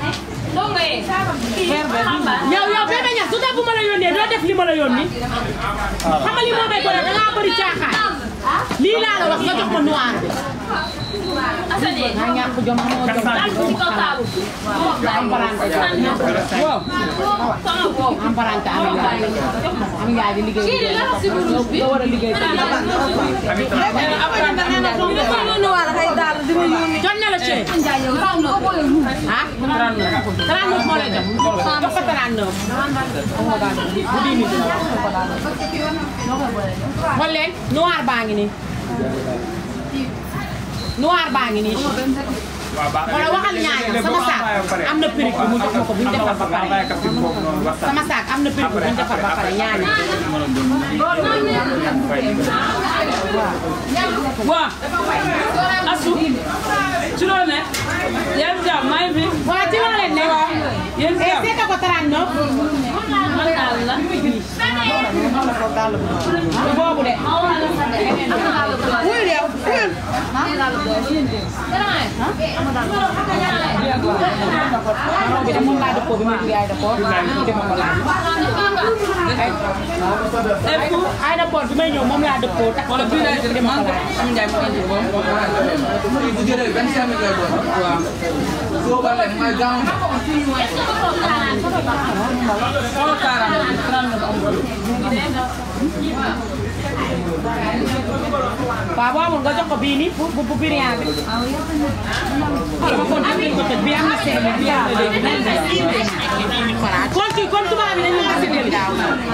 yow yow bébé ñax su dee bu ma la yónnee doo def li ma la yónni xam nga li moo may ko da ngaa bëri caaxaan lii laa la wax nga jox ma noir bi nga ñàkk jom xamoo jom amparante waaw amparante am yaay am yaay di liggéey nga war a liggéey jot na la cee ah trente-neuf moo lay jox jox ko trente-neuf bu dix mille xool leen noir baa ngi nii noir baa ngi nii wala waxal ñaareel sama saak am na prix bu mu jox ma ko bu ñu defar ba pare sama saak am na prix bu ñu defar ba pare ñaari waaw asu ci loolu ne yéen jàmm maa ngi fi waaw ci loolu leen ne yéen jàmm seeta ko trente-neuf boobu de bi de moom laa dëppoo bi ma liggéey aéroport dama ko laaj aéroport bi may ñëw moom laa dëppoo tax wala bii laa jël dama ko man laaj am njaay ma indi boobu bu jëlee vingt-cinq mille lay doon waaw soo balee mooy gaaw xool quarante waaw boo amul nga jox ko bii nii bu bu bu biriyan bi dama kon am nañ ko tëj bi am na cinq mille bi am na deux mille kon ci kon tubaab bi dañu la séddale daaw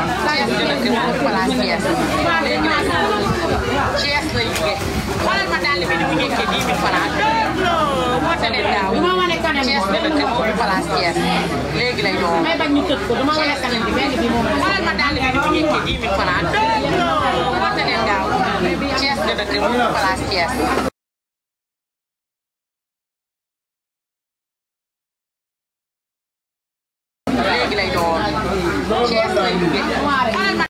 Thiès lay jógee xoolal ma daal bi ni mu njëkkee dix mille francs woote leen daaw dama wane kanam Thiès la dëkk mooy place Thiès léegi lay doon may bañ ñu tëj ko dama wane kanam bi benn bi moom xoolal ma daal bi ni mu njëkkee dix mille francs woote leen daaw Thiès la dëkk mooy place Thiès léegi lay doon Thiès lay jógee xoolal ma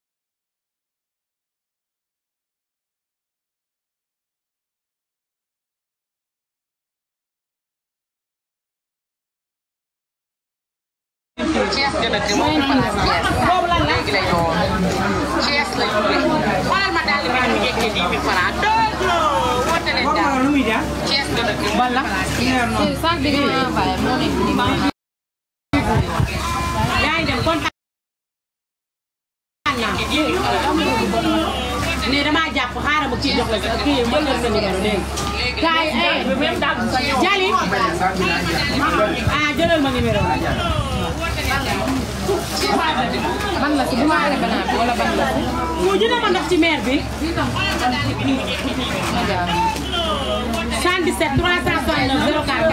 Thiès la dëkk mooy place Thiès léegi lay doon Thiès lay jógee xoolal ma daal bi ni mu njëkkee dix mille francs woote leen daaw Thiès la dëkk mooy place Thiès sac bi nga envoyé moo nekk nii yaa ngi dem kontaan naa ne damaa jàpp xaaral ma kii jox la kii ma jël sa numéro dégg nga kaay eh Jali ah jëlal ma numéro ban la si bu ma arrêté banaa bi wala ban la si mu jëlee ma ndox ci maire bi soixante-dix-sept trois cent soixante-neuf zéro quatre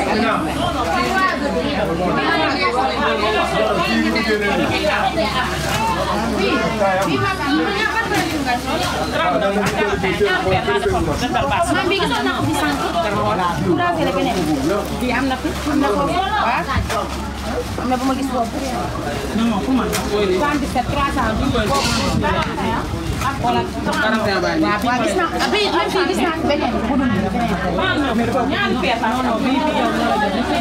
quarante-cinq bi gisoon naa ko fi sànq bi am na fi am na ko waaw am na bu ma gis boobu soixante-dix-sept trois cent wala waaw gis naa bi man fii gis naa beneen bu dul beneen ñaari pièce non non bi bi yow la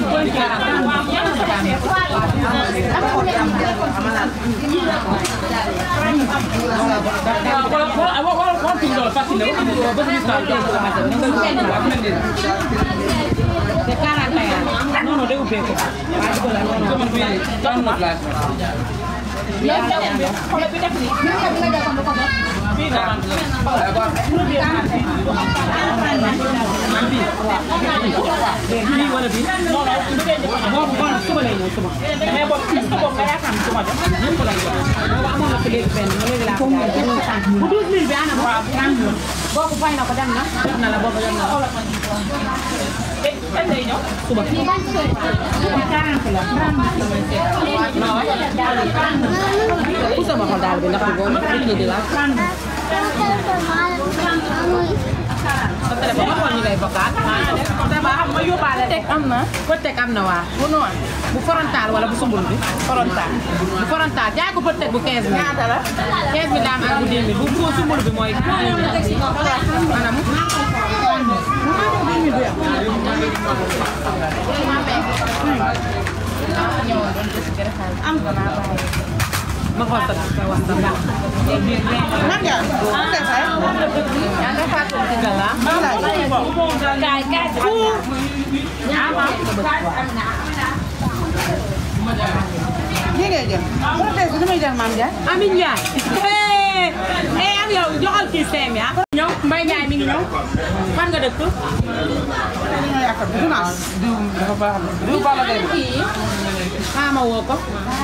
Pëtek am na waa bu noonu bu frontal wala bu sumbul bi frontal bu frontal jaay ko pëtek bu quinze mille ñaata la quinze mille daam ak bu dix mille bu bu sumbul bi mooy maanaam ma xool sa wax sa baax man nga yaa nga fàtte ci gala kaay kaay fu lii ngay jël protège bi damay jël Mame Ndiaye Amin Ndiaye eh am yow joxal kii seem ya ñëw Mbaye Ndiaye mi ngi ñëw fan nga dëkk ñoo yaakaar bi dimanche diw dafa baax diw bala day xaama woo ko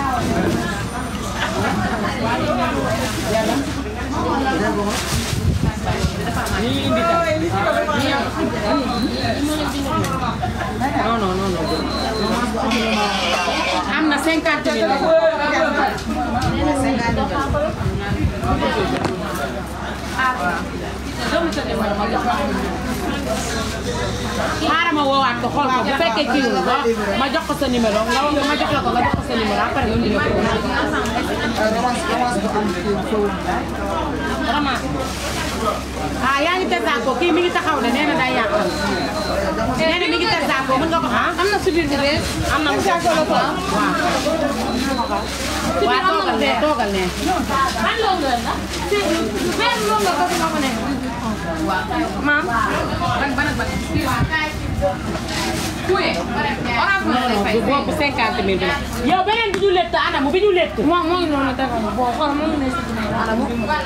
non non non am na cinquante mille xaaral ma woowaat ko xool ko bu fekkee kii wu ma jox ko sa numéro nga wax ma jox la ko nga jox ko sa numéro après nga numéro ko. vraiment. ah yaa ngi teg saako kii mi ngi taxaw de nee na day yàqal. nee na mi ngi teg saako mën nga ko xam. am na si biir bi de. am na mu saako la ko waaw. waaw toogal ne toogal ne. ban longueur la. benn longueur ko ma ko ne. maam. ban ban ban. kuye. orange lay fay boobu cinquante mille bi la. yow beneen bi ñu lett anamu bi ñu lett. moom moo ngi noonu tegal ma boo xool moo ngi ne si anamu.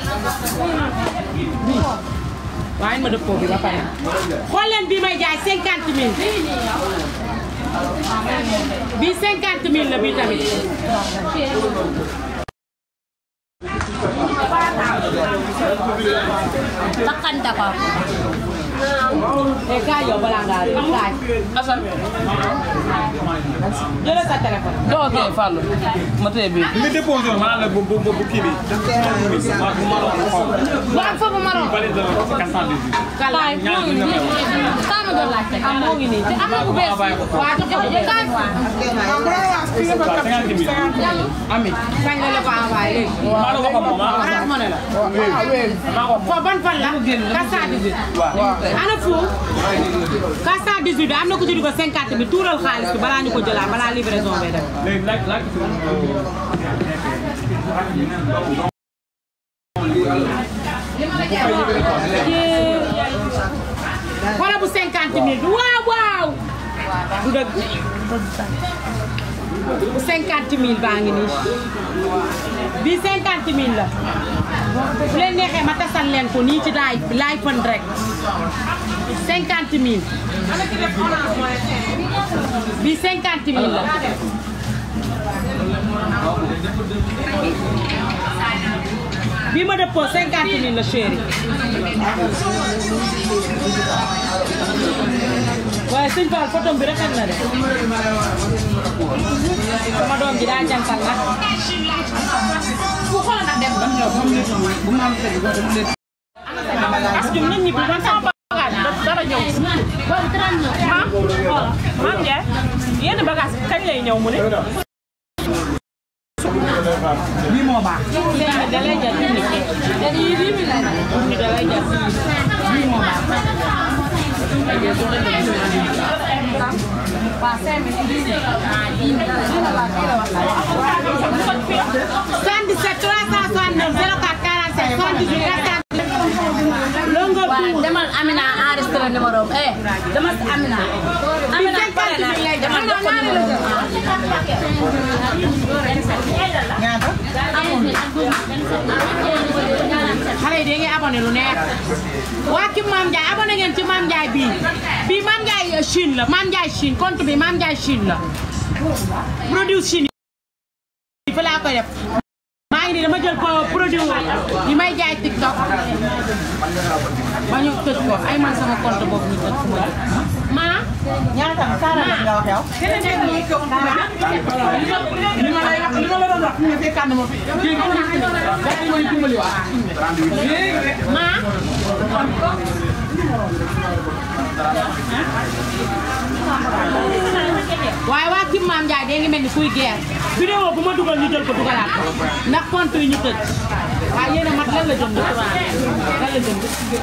waaye ma dëppoo bi ba pare. xool leen bii may jaay cinquante mille. bii cinquante mille la bii tamit. takkante ko. eh kaay yow balaa ngaa déglu kaay. Assane. jëlee sa téléphone. doo kee Fallou ma tey bii. nga déposé woon maanaam bu bu bu kii bi. ma bu maroon xaw ma. waaw foofu maroon. bale de quatre cent dix-huit. kàlla ñaar bi nga koy wax. sama doon laajte. ah moo ngi nii te am na bu bees. waaw jox ko jox ko cinquante mille. Ami kañ la la ko envoyé léegi. maa la ko xam moom ah. Orange Money la. foo ban fan la. quatre cent dix-huit. ana fu. quatre cent dix-huit am na ku ci dugg cinquante mille tuural xaalis bi balaa ñu ko jëlaat balaa livraison bay def. léegi laaj laaj. wala bu cinquante mille bi waaw waaw. du dëgg. bu cinquante mille baa ngi nii. bii cinquante mille la. bu leen neexee ma tasal leen ko nii ci laay laay fan rek. cinquante mille. bii cinquante mille la. bii ma dëppoo cinquante mille la chéri. waaye sëñ Fall photo bi rafet na de. sama doom ji daa jantal nag. fu xool na dem ba ñëw moom nit bu ma am tëdd ba dem leen. parce que nit ñi bu man sama bagage dara ñëw. boobu trente neuf. maam xool maam Ndiaye yenn bagage kañ lay ñëw mu ne. bii moo baax. léegi da lay jar junni. léegi yii bii bi lay jar. junni da lay jar bii moo baax. soixante-dix-sept trois cent soixante-neuf zéro quatre quarante-sept soixante-dix-huit longueur waaw demal Amina enregistré numéro am eh demal si Amina. Amina pare na demal jox ko numéro ñaata. xale yi da ngay abonné lu neex. waa ci Mame Ndiaye abonné ngeen ci Mame Ndiaye bii bii Mame Ndiaye Chine la Mame Ndiaye Chine compte bi Mame Ndiaye Chine la. produit Chine yi fa laa koy def. maa ngi nii dama jël ko produit yi may jaay TikTok ba ñu tëj ko ay man sama compte boobu ñu tëj ko ma maa ñaata quarante nga wax yow. li ma lay wax li ma la doon wax ñu ne fekkaat na ma fi kii ko nak daal di may dimbali waa maa waaye waa Kim Mame Ndiaye dee ngi mel ni kuy geer vidéo bu ma dugal ñu jël ko dugalaat ko ndax compte yi ñu tëj waaye yéen a mat lan la jënd lan la jënd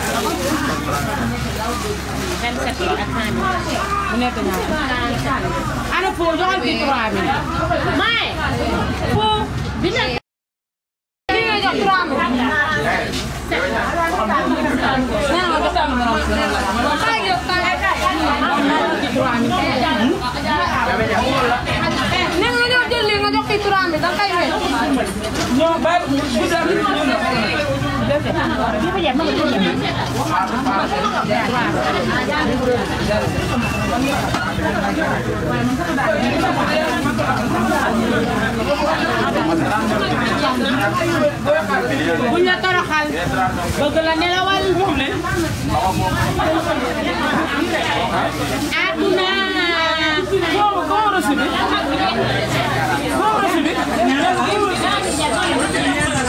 vingt-sept ak cent mille mu nekk ñaar ana foo joxal ci trois mille maay foo bi nekk ki nga jox trois mille ne nga jox jël li nga jox ki trois mille danga koy wéy. non ba bu buñ la toroxal bëgg la nelawal aduna ko ko reçu bi ko reçu bi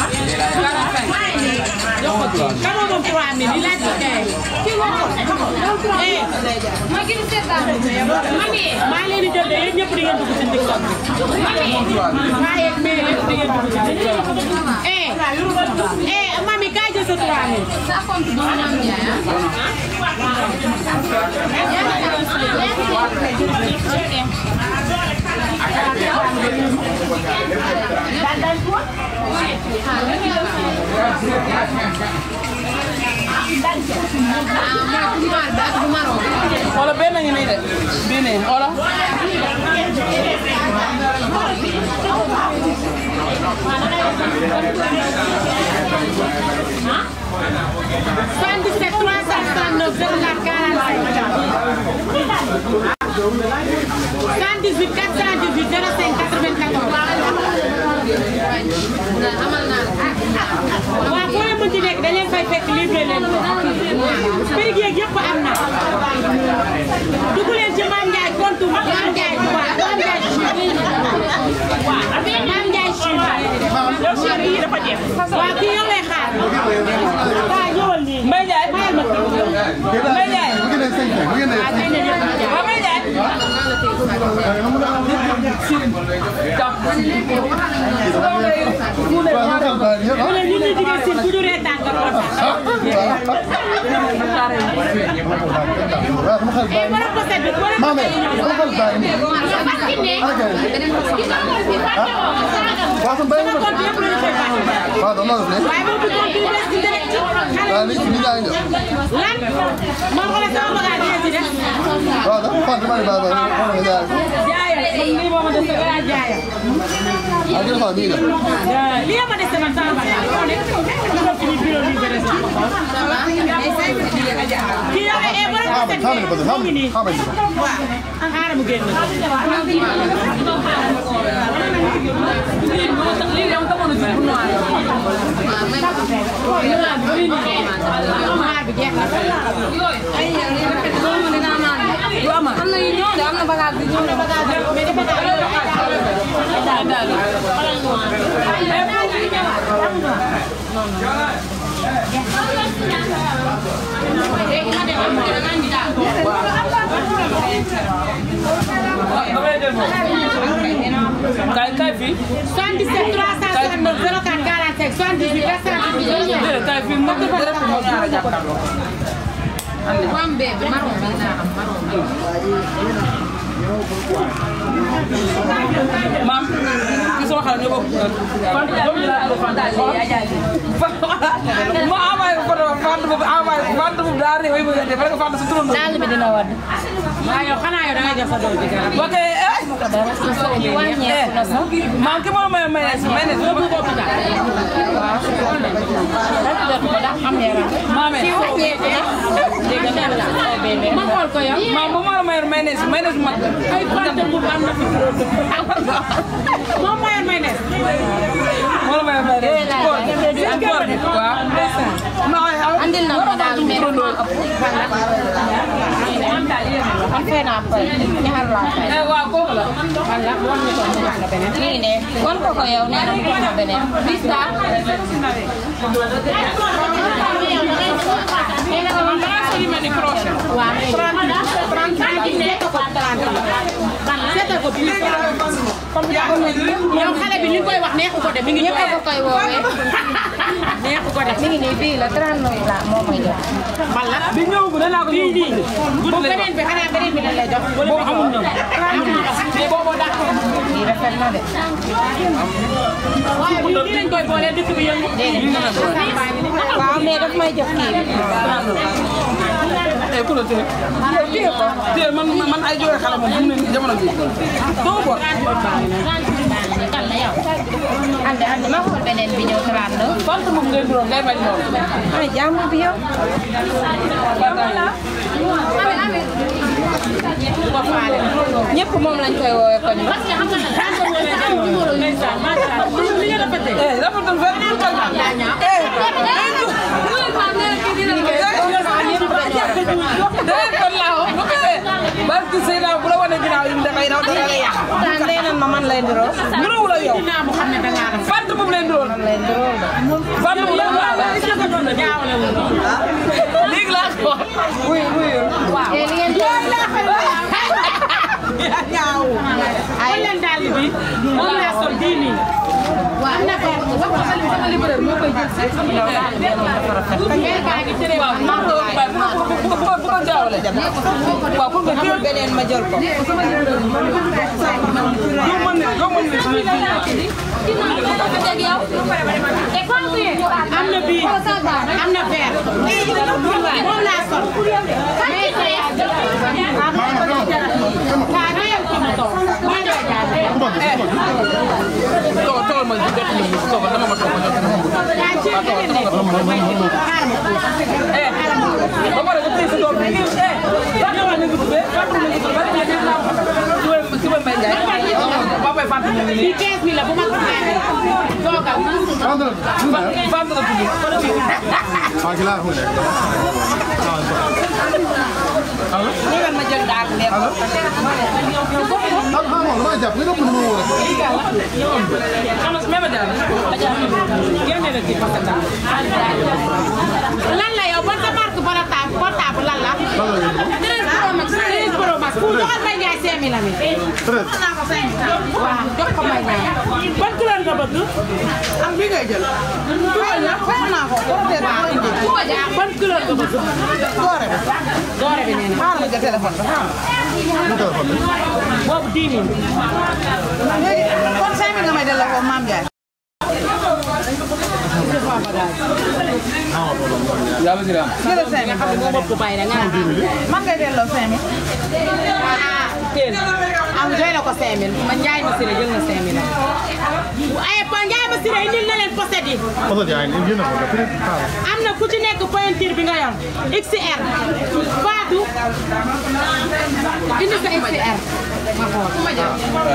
kamo moom trois mille laaj ko kay ki nga ko eh ma gis seet daal mami maa leen di jël de yéen ñëpp di ngeen dugg ci TikTok bi maa yeeg mais yëpp di ngeen dugg ci TikTok eh eh mami kaay jël sa trois mille sa compte do ñam jaay Wala benn ngi nii de bii nii wala soixante-dix-sept trois cent soixante-neuf zéro quatre quarante-cinq soixante-dix-huit quatre cent dix-huit zéro cinq quatre-vingt-quatorze waaw foo leen mënti nekk da leen fay fekk livré leen ko prix yeeg yëpp am na dugg leen ci Mame Ndiaye compte Mame Ndiaye waaw Mame Ndiaye Chine waaw Mame Ndiaye Chine yow Chine yi dafa jeex waaw kii yow lay xaar waaw ñëwal nii Mbaye Ndiaye mayal ma kii Mbaye Ndiaye waaw Mbaye Ndiaye mu ne ñun ñu jigéen si ku ñu reetaan nga kontaan eh borom ko sedd borom ko sedd ñëw sama compte yëpp la ñu koy fàtte waaye boobu compte yi des ci direct xale lan moom ko la sama bagage yi ci def jaaya lii moo ma des sa gara jaaya lii ma des man sama bagage ko ne ko fi bureau bi bëre sa kii yow eh borom ko sedd moo ngi nii waaw xaaral mu génn am na yu ñëw de am na bagage bi ñëw de kay kay fii soixante-dix-sept trois cent soixante-neuf zéro quatre quarante-cinq soixante-dix-huit quatre cent dix-huit kay fii mo ko def mo ñaara jàkkaarloo am bébé marron bi naa am marron maam ki sama xale ñoo bokk ma envoyé ko photo fante boobu envoyé ko fante boobu daa réew yi bëgg a def rek fante sa turam daal bi dina wadd waaw yow xanaa yow da ngay jox sa doom ci garab ok maam ki moo may may may ne boobu boobu daal maame ma xool ko yow maam bu ma la mayoon mayonnaise mayonnaise mag ay fante bu am na fi moom mayoon mayonnaise moo la mayoon mayonnaise koor gi ak koor gi waaw andil na ma daal mais ma man fay naa fay ñaar laa fay waaw kooku la wala wax ñu ko mu wax la beneen nii ne wan ko ko yow nee na mu jox ma beneen bis daal seetal ko bii yow xale bi li koy wax neexu ko de mi ngi ñëpp ko koy woowee neexu ko de mi ngi nii bii la trente-neuf la moo may jox wala bi ñëw bu ne naa ko bii nii bu beneen bi xanaa beneen bi lañ lay jox boobu amul ñoom mais boobu daa bii rafet na de waaye bii nii lañ koy boole dëkk bi yëngu waaw mais daf may jox kii bi eh ku la téye téye ko téye man man ay jóge xale moom bu mu ne jamono bi doo bor ande ande ma xool beneen bi ñëw trente-neuf fante moom ngay duroon ngay bañ lool ay jàmm bi yow ñëpp moom lañ koy woowee koñ ba eh rafetal fa ñu ko eh day kon laaw bu ko barki Seyna bu la wane ginnaaw yi da ngay yi daw dara lay yàq. nee nañ ma man lay ndiroo. ndiroo la yow. dinaa mu xam ne dangaa def. Fanta boobu lay ndiroo. man lay ndiroo de. Fanta boobu la waaw léegi laa ko. wuy wuy waaw. li ngeen ñaaw. ay leen daal bi moom laa sol dix mille. waaw am na ko wax ko sama libéral moo koy jël si. waaw maa ngi koy wax bu ko bu ko jaawale. waaw pour nga jël beneen ma jël ko. am na bii am na vert moom laa sol. toog toog ma jot ma mu toog dama ma toog ma jot eh ba pare nga tey sa doom bi eh ba nga wax ne nga tuddee ba nga ne ba nga ne naa ko ci ba may jaay ba bay fant ñu ni quinze mille la bu ma ko xaaree toogal fant la tudd ah ci laa xamul allo ni ma jël daal ne ko ah ah non dama jàpp li nga mën a wóor xam nga même daal génne la ci parce lan la yow ban sa marque portable portable lan la. treize Pro Max treize Pro Max pour joxal Mbaye Ndiaye cinq mille ami. treize. waaw jox ko Mbaye Ndiaye. ban couleur nga bëgg. am bi ngay jël tuwal na fay naa ko waaw ban couleur nga bëgg. doore bi doore bi nee na. xaaral ma jël téléphone ba xaaral mu téléphone bi. boobu dix mille. léegi kon cinq mille nga may delloo ko Mame Ndiaye. yaa ngi jëlee jëlal cinq mille xam nga bopp bàyyi da nga naan. man ngay delloo cinq mille. ah teel am doy na ko cinq mille man Ndiaye ma siré jël na cinq mille ay pa Ndiaye ma siré indil na leen pochette yi. pochette yaa ngi nii génn ko peut être am na ku ci nekk pointure bi nga yor X R Fatou indi sa X R ma xool ma jël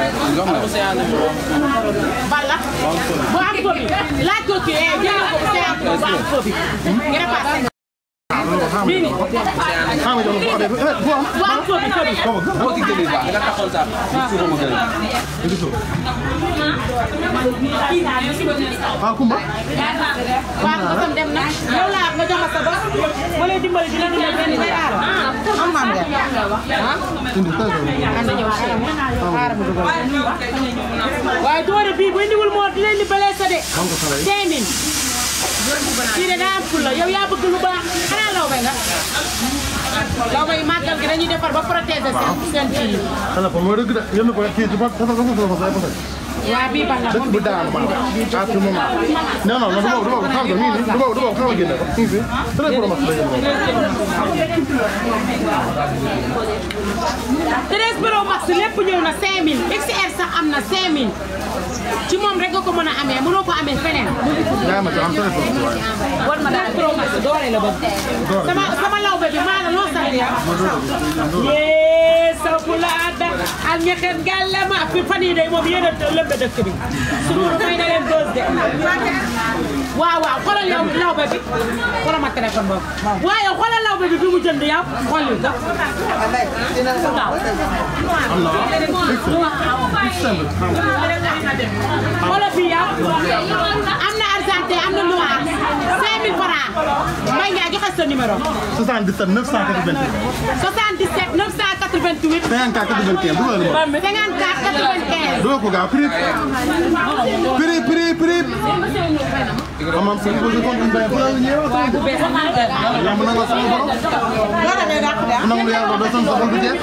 balla bu am ko bi laaj ko kii eh jël ko bu am ko bi nga repassé bii nii xam nga bu amee bu am bu am ko bi ko bi boo ci génnee baax nga taxaw sax ci ko ma gën ah Kumba waaw ko sam dem na yow laa nga jox ma sa bopp ma lay dimbali dina dimbali benn day aar am Mame Ndiaye. indi tëjoo ana ñëw xaaral ma dugal waaye doore bii bu indiwul moo dinañ li balee sa de cinq mille kii de daa am fulla yow yaa bëgg lu baax xanaa law bay nga law bay màggal gi dañuy defar ba protéger seen seen kii yi téléphone mooy dëgg de yéen ko kii ci ba sa sa sa sa sa waa bii ban la dëkk bi daanu ma à tout moment non non non du boobu du boobu xam nga nii nii du boobu du boobu xam nga génne ko fii fii très pour ma la génne treize Pro Max lépp ñëw na cinq mille X R sax am na cinq mille ci moom rek nga ko mën a amee mënoo ko amee feneen yaa ma ci am téléphone war ma daal Pro Max doore la bëgg sama sama lawbe bi maa la loo sant ya yee saw bu la adda al ñexeen gàlle ma fi fan yi day moom yéen a lëmbe dëkk bi suñu may na leen dose de waaw waaw xoolal yow lawbe bi xoolal ma téléphone boobu waaw yow xoolal lawbe bi bi mu jënd yow xool li xoolal fii yow am na argenté am na noir cinq mille francs Mbaye Ndiaye joxe sa numéro soixante-dix-sept neuf cent quatre-vingt-huit soixante-dix-sept neuf cent quatre-vingt-huit cinquante-quatre quatre-vingt-quinze dugal ma cinquante-quatre quatre-vingt-quinze dugal ko gaaw prix prix prix prix amam ci ko ko ko mbay fa ñew yam na nga sama borom dara ngay dàq de. nangu lu yàlla do son sa xol du jeex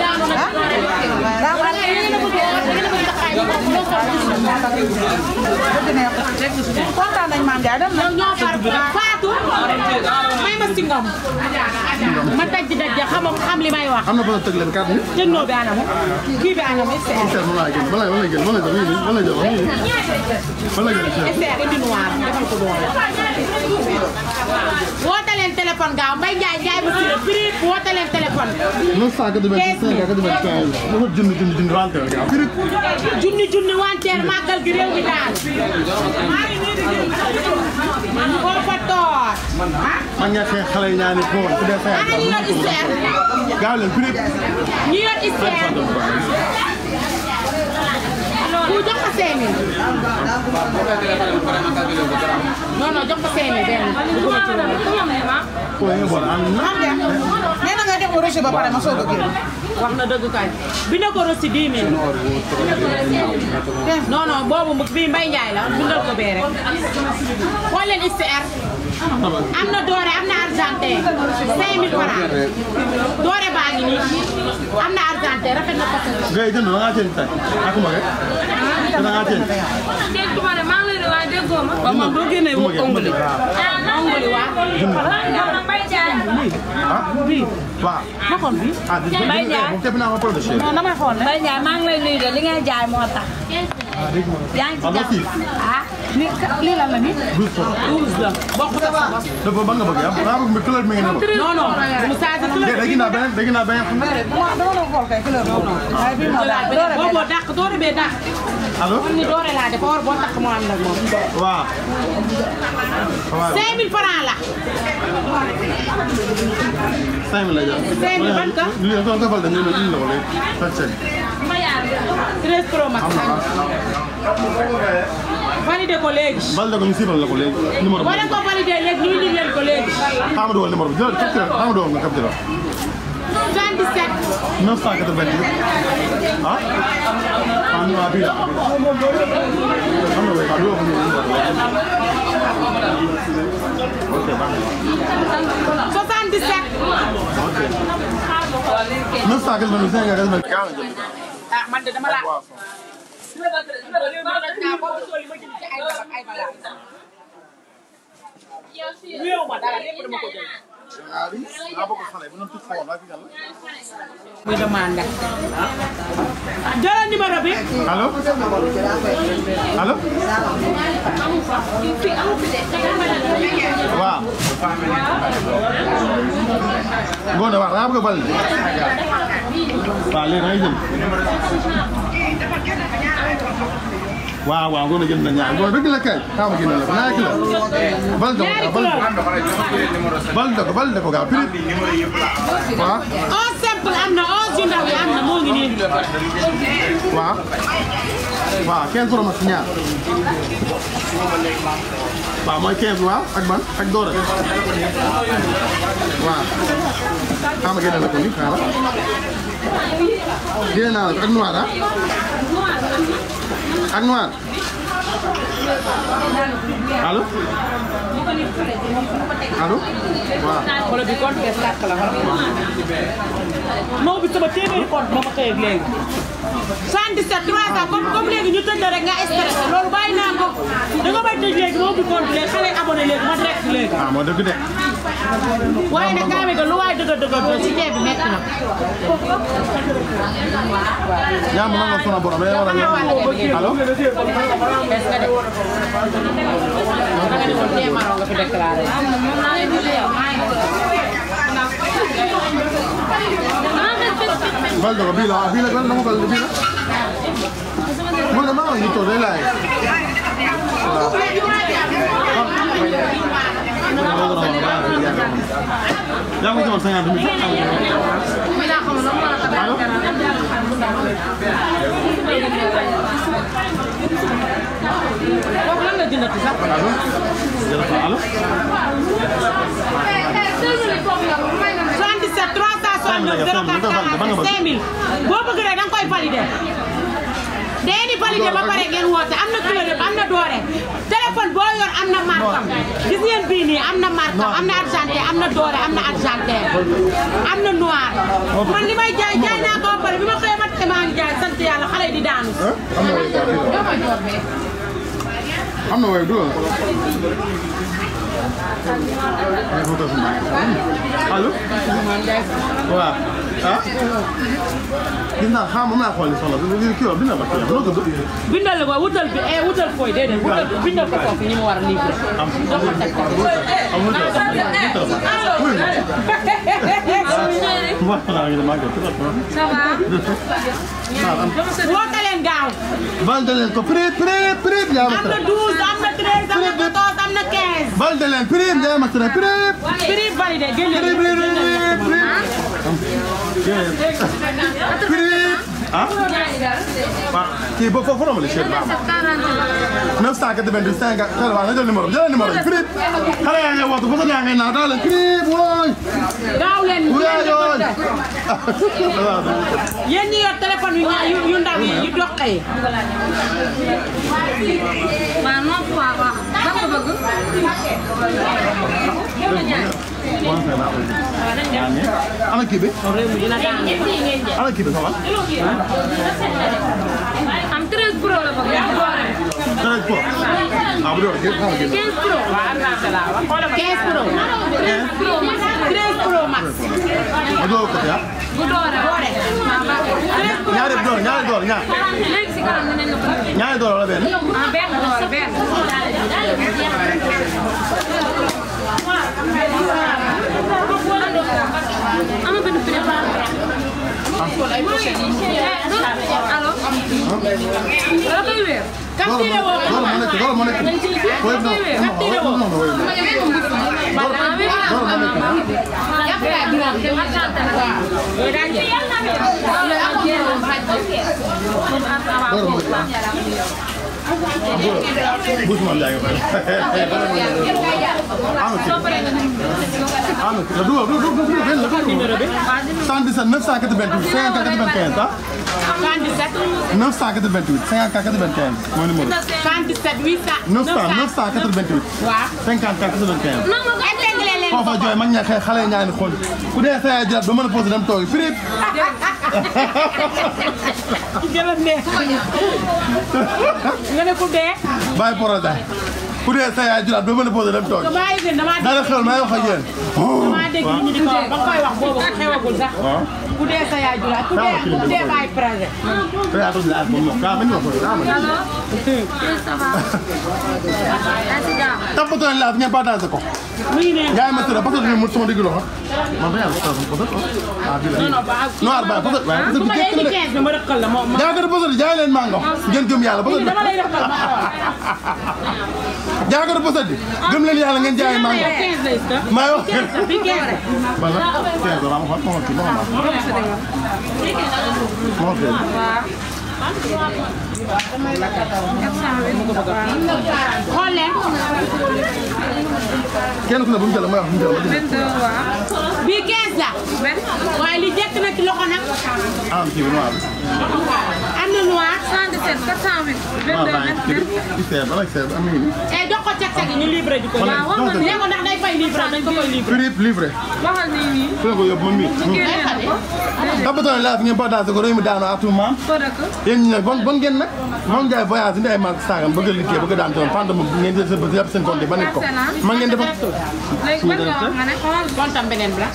kontaan nañ Mame Ndiaye dem na. ñoo far Fatou may ma singam ma daj daj xam xam li may wax am na fa tëg leen carte ni techno bi anamu kii bi anamu c'est mon la gën wala wala gën wala gën wala gën wala gën c'est indi noir defal ko doon woote leen téléphone gaaw Mbaye Ndiaye Ndiaye ba si prix woote leen téléphone neuf cent quatre-vingt-quinze quatre-vingt-quinze dafa junni junni junni wanteer gaaw prix junni junni wanteer màggal gi réew mi daal koo fa toor man nga xé xalé ñaani ko ci def ay ana ñu yor histoire gaaw leen prix ñu yor histoire cinq mille. non non jox ko cinq mille benn. nee na nga def ko reçu ba pare ma soog a génn. wax na dëgg kay. bi na ko reçu dix mille. non non boobu bii Mbaye Ndiaye la bindal ko bee rek. xool leen X R. am na doore am na argentin cinq mille francs. doore baa ngi nii. am na argentin rafet na ko. Guèye jënd na ngaa cee tey ak ma rek. dana ngaa cee. dégg nga de maa ngi lay waaye déggoo ma. ba ma boo génnee woo ongoli. ongoli waa. ah bii. waaw. ma xool bi. ah di Mbaye Ndiaye bu képp naa ko produit. non damay xool ne. Mbaye Ndiaye maa ngi lay nuyu de li ngay jaay moo tax. yaa ngi ci jàpp ah. lii lii lan la nii. douze la bokk sa bopp. dafa ba nga bëgg ah maa bëgg couleur mi ngi ne ma. non non mu saa si couleur dégg naa beneen dégg naa beneen. dama dama doon xool kay couleur boobu. waaye bii moo daal doore boo boo dàq doore bee dàq. allo. kon ni doore laa def war boo takk moo am nag moom. waaw. waaw. cinq mille francs la. cinq mille la jàpp. cinq mille ban ka. lii dafa defal dañu ne lii la ko léegi. treize Pro Max. validé ko léegi. validé ko ñu siifal la ko léegi. numéro bi boo leen ko validé léegi ñu indi leen ko léegi. xaaral ma dugal numéro bi jël capturé xaaral ma dugal nga capturé. soixante-dix-sept. neuf cent quatre-vingt-dix. ah. ah numéro bii la. xam nga waaye ah dugal ko numéro bi. ok baax na. soixante-dix-sept. ok. neuf cent quatre-vingt-dix cinq cent quatre-vingt-dix. ah man de dama la. muy demande. jëlal numéro bi. allo. allo. waaw. Ngoné wax daa bëgg a validé. waaw léegi da ngay jël. waaw waaw Ngoné jënd na ñaar Ngoné dëgg la kay. xaaral ma génne la ko ñaari kilo. validé ko validé ko validé ko gaaw prix. waaw. onze simple am na onze yu ndaw yi am na moo ngi nii. waaw. waaw quinze Pro Max ñaar. waaw mooy quinze waaw ak ban ak doore. waaw. xaaral ma génne la ko nii xaaral. génne naa la ko ak noir ah. ak noir. allo. allo. waaw. xoolal bi compte kees làkk la xoolal. moo bi sama téeméeri compte moo ma xëy ak léegi. soixante-dix-sept trois cent comme comme léegi ñu tëj la rek nga stressé loolu bàyyi naa ko da nga bay tëj léegi moo bi compte léegi xale abonné léegi ma direct léegi. ah moo dëgg de. waaye nag kaa lu waay dëgg dëgg si ceeb bi métti na. yaa ma nangu sama borom day war a ñëw allo. est-ce que de. nga ne woon tey maro nga fi déclaré. validé ko bii la bii la dama validé bii la. mu ne maa ngi toog day laaj. yaa ngi joxoon cinquante mille. allo. kooku lan la jëndati sax. allo. jërëjëf allo. soixante-dix-sept trois cent soixante-neuf zéro quatre quarante cinq mille boo bëgg rek da nga koy validé. day di validé ba pare ngeen woote am na couleur yëpp am na doore téléphone boo yor am na markam gis ngeen bii nii am na markam am na argentin am na doore am na argentin am na noir man li may jaay jaay naa ko ba pare bi ma xëyee ba tey maa ngi jaay sant yàlla xale yi di daanu. am na waaye du allo. waaw. ah. gis naa xam moom laa xool ni soxla bi kii bi bindal ma kii la tudd. bindal ko wutal bi eh wutal fooy déedéet wutal bindal ko foofu ñi mu war a livré. am woote leen gaaw. validé leen ko prix prix prix bi yaa ma am na douze am na treize am na quatorze am na quinze. validé leen prix bi yaa ma prix prix validé génne prix prix prix ah waaw kii boo foofu romb la Cheikh Ba neuf cent quatre-vingt-dix cinq xel waaw nga jël numéro jël numéro yi Philippe xale yaa ngi woote ba sa yaa ngi naaw daa leen Philippe wooy gaaw leen wuyaa yooy yéen ñi yor téléphone yu ñaa yu ndaw yi yu doxee waaw non quoi waaw ba ko bëgg ana kii bi ana kii bi sama am treize pro la bëgg treize pro ah bu doon quinze pro quinze pro treize pro max ma doon ko ya bu doore doore ñaari doole ñaari doole ñaar léegi si kanam dinañ la ko ñaari doole la benn ah benn doore benn ama benn prix allo dala koy weer capturé woo doole moo nekk doole moo nekk fooy non capturé woo non non Busman jaay nga ah non du du du du benn la numéro bi cent dix-sept neuf cent quatre-vingt-huit cinquante quatre-vingt-quinze ah cent dix-sept neuf cent quatre-vingt-huit cinquante quatre-vingt-quinze mooy numéro cent dix-sept huit cent neuf cent neuf cent quatre-vingt-huit waaw cinquante quatre-vingt-quinze intégré leen foofa jooy mag ña xale yi ñaani xool ku dee sa yaay jëlaat ba mën a posé dem toogi Philippe gën a neex nga ne ku dee bàyyi projet ku dee sa yaay jëlaat ba mën a posé dem toogi maa ngi gën damaa dara xewal maa ngi wax ak yéen damaa dégg ñu di ko wax ba nga koy wax boobu xewagul sax ku dee sa yaay jula ku dee ku dee bàyyi projet yaa tos la mo ka ma ñu ko da ma tapato la ngeen partage ko mu ngi ne yaay ma tura parce que mu sama digg loxo ma ba yàlla tax ko ko ah bi la noir ba parce que waaye parce bu ma que indi quinze bi ma rëkkal la moom yaa ko parce que jaay leen mango ngeen gëm yàlla parce que dama lay rëkkal ba yaa ko parce que gëm leen yàlla ngeen jaay mango quinze lay sa ma wax bi quinze bala quinze la ma xool ma xool ma xool xool leen kenn ku ne bu mu jël ma wax bu mu jël bii quinze la waaye li jekk na ci loxo nag ah kii bi noir am na noir cent dix-sept quatre cent huit waaw baax na bala seet am nañu et jox ko cag cag yi ñu livré di ko Voilà, waaw donc, nee ko ndax day fay livré dañ ko koy livré Philippe livré waxal nii nii fu ko yóbbu man mii tabatone la ngeen partage ko réew mi daanu à tout moment ko dëkk yéen ñi nag bon bon ngeen nag moom Ndiaye voyage indi ay marque saagam bëgg a liggéey bëgg a daan toon fanta moom ngeen jël seen bët yàpp seen compte ba nit ko man ngeen defal léegi ban nga wax nga ne xool kontam beneen bi la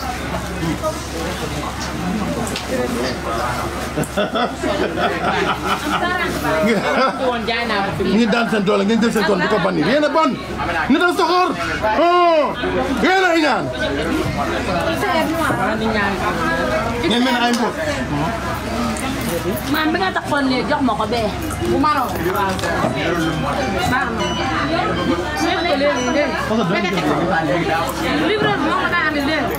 woon jaay naa ko fi ñi daan seen doole ngeen jël seen compte di ko bannir yéen a bon nit a soxor oh yéen a iñaan ngeen mel ne ay mbóot man bi nga taxoon ne jox ma ko bee bu maro baax na léegi léegi livreur bi moom la kaa amee léegi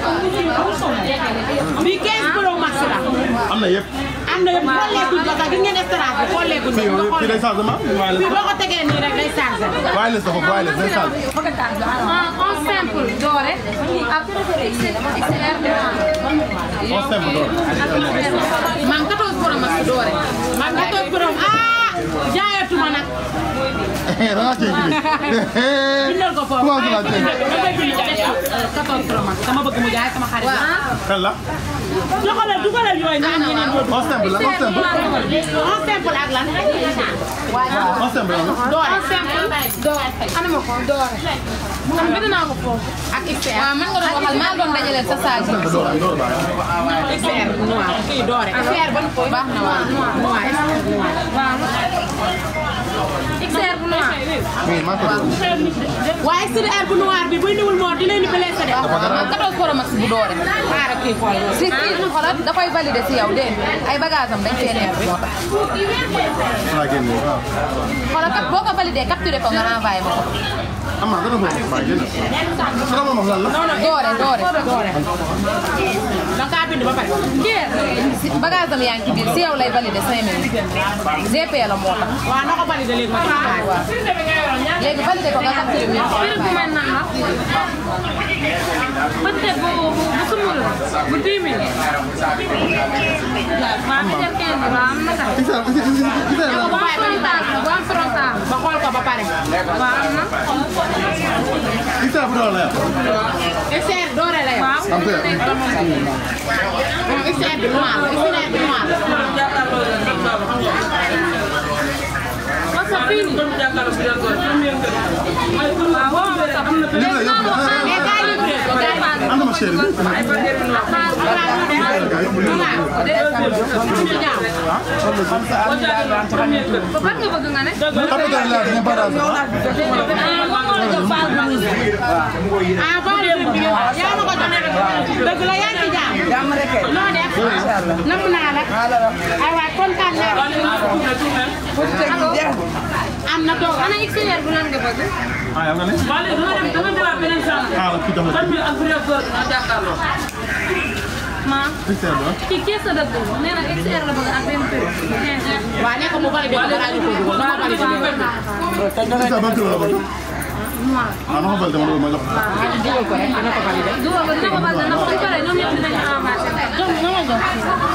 bii quinze pro max la am na yëpp am na yëpp xolleekuñ ko sax gis ngeen estrade bi xolleekuñ ko fii day changement fii boo ko tegee nii rek day changé waaye les dafa waaye les day changé en simple doore ak X R on simple doole man quatorze pro max doore man quatorze pro ah jaayatuma nag da ngaa cee jigéen bindal ko foofu comment ça va cee quatorze pro max sama bëgg mu jaay sama xarit kan la joxalal dugalal yooyu nga am ñeneen yoo on simple la on simple on simple ak lan on simple la doore doore anama ko doore man bind naa ko foofu ak X R waaw man nga doon waxal maa doon dajaleel sa saag on simple doole doole baax X R noir kii doore X R ban ko baax na waaw noir waaw X R bu noir oui maa ko doon waaye X R bu noir bi buy niwul moo di leen di blessé de man quatorze pro max bu doore xaaral kii xool si kii xoolal da koy validé si yow dégg ay bagage am dañ fee neex moo tax maa génne waaw xoolal kat boo ko validé capturé ko nga envoyé ma ko Ama dara foofu baa génn. Dara moom wax lan la. doore doore doore. da nga kaa bind ba pare. kii bagage am yaa ngi ci biir si yow lay validé cinq mille. G P la moo tax. waaw na ko validé léegi ma ci waaw léegi validé ko nga xam ne mille prix bu mel nan la peut-être bu bu bu sumul bu dix mille waaw mi def quinze waaw am na sax Isa Isa Isa bu am frontal bu am frontal ba xool ko ba pare. waaw am na Isa bu doon la yow. X R doore la yow. waaw Am ko yow. moom X R bi noir la X R bi noir la. parce que fii nii waaw waaw ma sax Lii la yëpp la. mais gars yi livré ko gars yi Am na ma chérie bi. ban nga bëgg nga ne Tapatal la ñu barage. ah bon yaa ma ko jox dëgg la yaa ngi ci jàmm. jàmm rek kay. noo def. namm naa la. ay waay kontaan naa. am na toog ana X R bu lan nga bëgg Ah, yaa nga ne. Ah, kii jox la. ma Isa ba. kii kees a dëgg nee na X R la bëgg ak benn prix waaw ne ko mu validé ko balaa ñu ko dugal na ko validé léegi. Isa ban kilo la bëgg. Ah, na ko validé ma loolu ma jox. ah dugal ko rek dina ko validé. dugal ko dina ko validé ndax suñ paree ñoom ñëpp dinañu avancé jox nga ma jox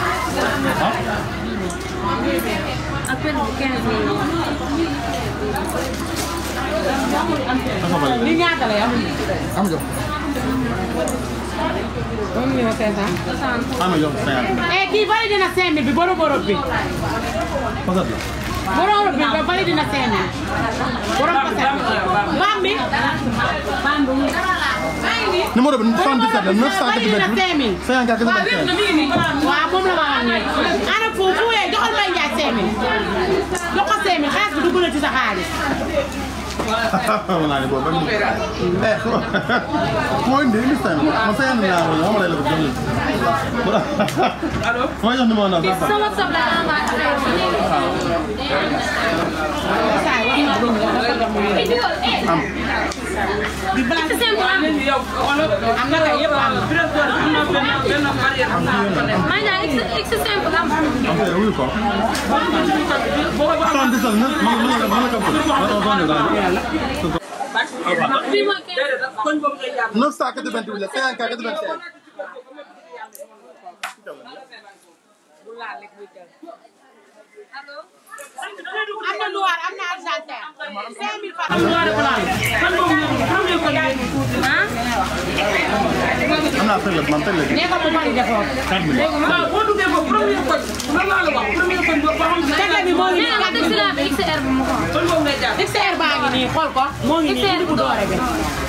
ak benn bu quinze mille Na ko validé. li ñaata la yow. Am jox. un million cinq cent. Am jox cinquante. eh kii validé na cinq mille bi borom borom bi. Pasat la. borom borom bi ba validé na cinq mille. borom pasat bi. bam bi. bam bi. Numéro bi soixante-dix-sept la neuf cent validé na cinq mille. cinquante quatre-vingt-quinze. waaw moom la ma wax nii. ana fu fu wee joxal Mbaye Ndiaye cinq mille. jox ko cinq mille xaalis bi dugg na ci sa xaalis. Wala ni boobu ban eh mooy indi indi seen ma seen naa wala ma lay la ko jox allo mooy jox numéro na sa WhatsApp la envoyé am di balaa ci simple am am na kay yëpp am na. maa ngi X X simple am am ko wuyu ko soixante-dix-sept na ma ma la ma la ko fii mooy quinze neuf cent quatre-vingt-huit la cinquante quatre-vingt-quinze am na noir am na argentin. cinq mille francs. am naa tëlle man tëlle nee ko mu validé foofu. quatre mille tëlle bi moo ngi nee na nii ma def si la X R bu mu ko X R baa ngi nii xool ko moo ngi nii indi bu doore bi.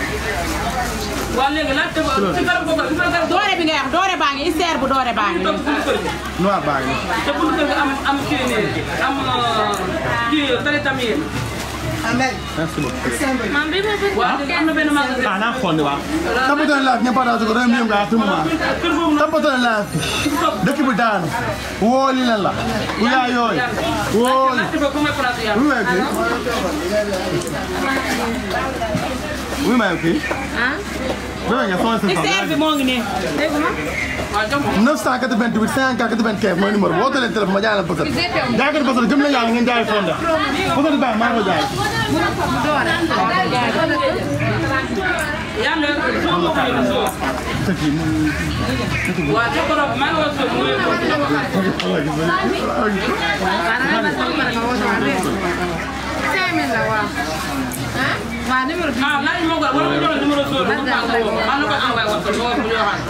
doore bi nga wax doore baa ngi X R bu doore baa ngi nii. noir baa ngi merci beaucoup man bi ma bëgg ah naa xool ni waaw tampatone laaf ña partage ko rem yëm nga à tout moment tampatone laaf dëkk bi daanu wooli lan la yaa yooyu wooli oui may kii oui may kii bébé nga soxna si X R bi moo ngi nii. neuf cent quatre-vingt-huit cinquante quatre-vingt-quinze mooy numéro bi woote leen téléphone ma jaay leen bësët jaay ko bësët jëm la yàlla ngeen jaay fonde bësët baax maa ko jaay cinq mille la waaw. waaw numéro bi. ah laaj ma ko wala ma jox la numéro soo ma ko man ko envoyé wax ko mo bu ñu waxal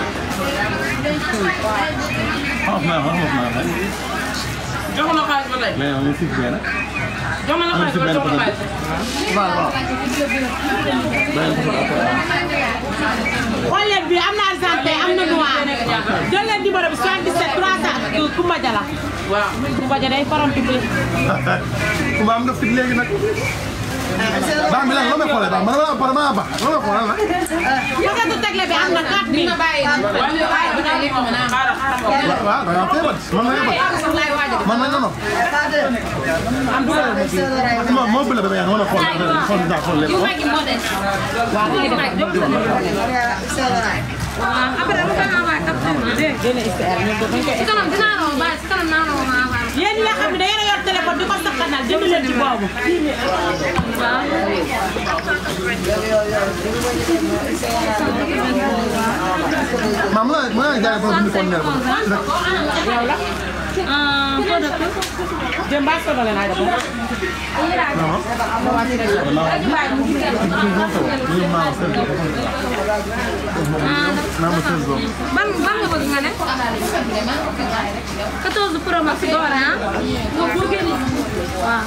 wax naa wax naa jox la xaalis ba tey mais on est si bien jox ma la xaalis ba jox la xaalis waaw waaw xool leen bi am na argentin am na noir. jël leen numéro bi soixante-dix-sept trois cent Kumba Jala. waaw Kumba Jala day faram bi. Kumba am nga fit léegi nag Baa mi lan loo may xoolee baa man ma par ma ba loo may xoolee la. Posetu tegle bi am na quatre mille. waaw da ngaa feebar man la yebal man la nono. moo moo bële ba ba yaa ngi xool xool naa xool lépp. yéen ñi nga xam ne da ngeen a yor téléphone di ko sakkanal jënd leen ci boobu. maam la ma la jaay foofu ñu ko neer ba. yow la. Jëm ba solo leen ay def. ban ban nga bëgg nga ne quatorze Pro Max door ah mo pour gën waaw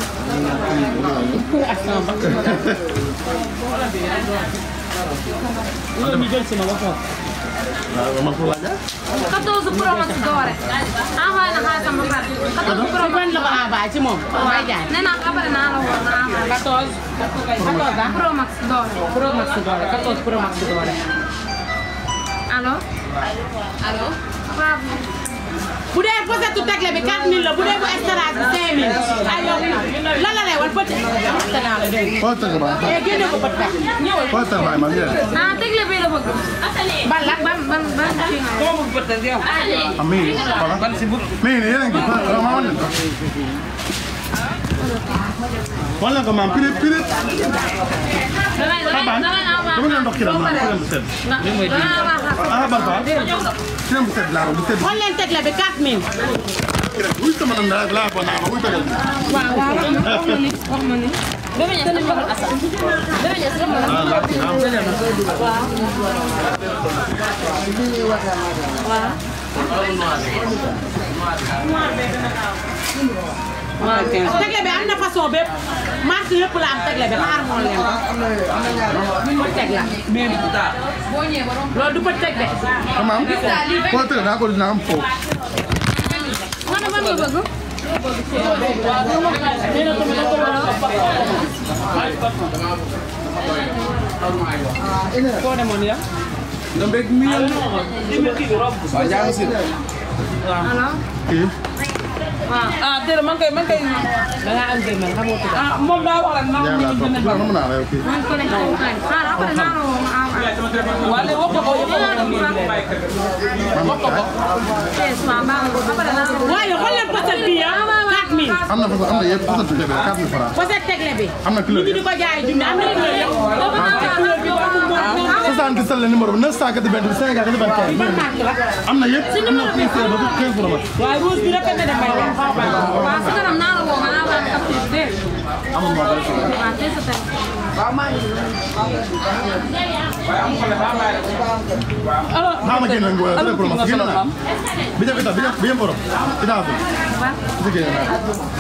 Ñu ñu jël ci ma waxo. waaw man ko laaj. quatorze Pro Max door envoyé na xaalisam ba pare quatorze Pro Max la ko envoyé ci moom. waaw nee naa après naa la woo naa envoyé quatorze quatorze Pro Max door Pro Max door quatorze Pro Max door. allo allo bu dee posetu tegle bi quatre mille la bu dee bu estarage bi cinq mille ay yow lan la lay wan peut être naa la dégg foo tënk ba. eh génne ko bët ñëwal foo tënk ba man yéen. ah tegle bi la bëgg ban la ban ban ban ci nga ko bëgg bëtt yow am mi xoolal ban si bu mais yéen a ngi fa ma wan leen ko. wala ko maam pire pire. damay damay damay dama leen ndox ki la maam ki leen bu sedd. ah ban fa ki leen bu sedd laa bu sedd. xool leen tegle bi quatre mille. wuy sama nan laa laa ko naa ma wuy tegal. waaw waaw wax ma ni wax ma ni bébé ñes dama bëgg asa bébé ñes dama la waaw waaw tegle bi am na façon bépp marque yëpp la am tegle bi xaar moo leen ko teg la loolu du bët teg de maam foo tënk naa ko dinaa am foofu. nga ne ban nga bëgg foo demoon ya nga mbég mi waaw jaa ngi si allo kii. ah déedéet man kay man kay da nga am gëmal xamoo ko ah moom daa wax rek yaa ngi laa toog xam naa la yow kii. man ko lañ ko kay xaaral après naa la woo ma envoyé wala wax ko ko wax ko man ko yes ma ba après naa la woo waaye xool leen poset bi ya quatre mille am na façon am na yëpp façon tegle bi quatre mille francs. poset tegle bi am na couleur nit ñi di ko jaay junni am na couleur yëpp soixante-dix la numéro bi neuf cent quatre-vingt-dix cinq cent quatre-vingt-quinze. ban marque la am na yëpp am na quinze ba quinze francs. waaye rose bi rafet na dafay leer waaw si kanam naa la woo ma envoyé capture dégg amul moo bëri solo. waaw tey sa téléphone maa ma génne ngóor la téléphone ma génne naa bi jëm itam bi jëm bi jëm borom itam bi bi génne naa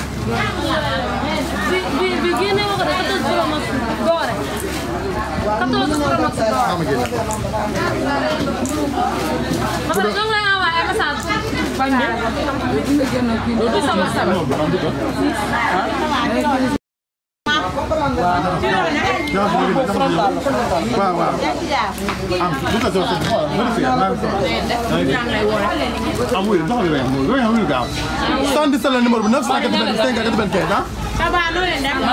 bi bi bi génne nga ko de quatorze Pro Max doore quatorze Pro Max doore maa ma génne. ma pare donc lay envoyé message bañ de du sama sama waaw waaw am bu ko doon sëñ bi am wuyu doxali rek mooy loolu wuyu gaaw soixante-dix la numéro bi neuf cent quatre-vingt-cinq quatre-vingt-quinze ah. ça va noo leen def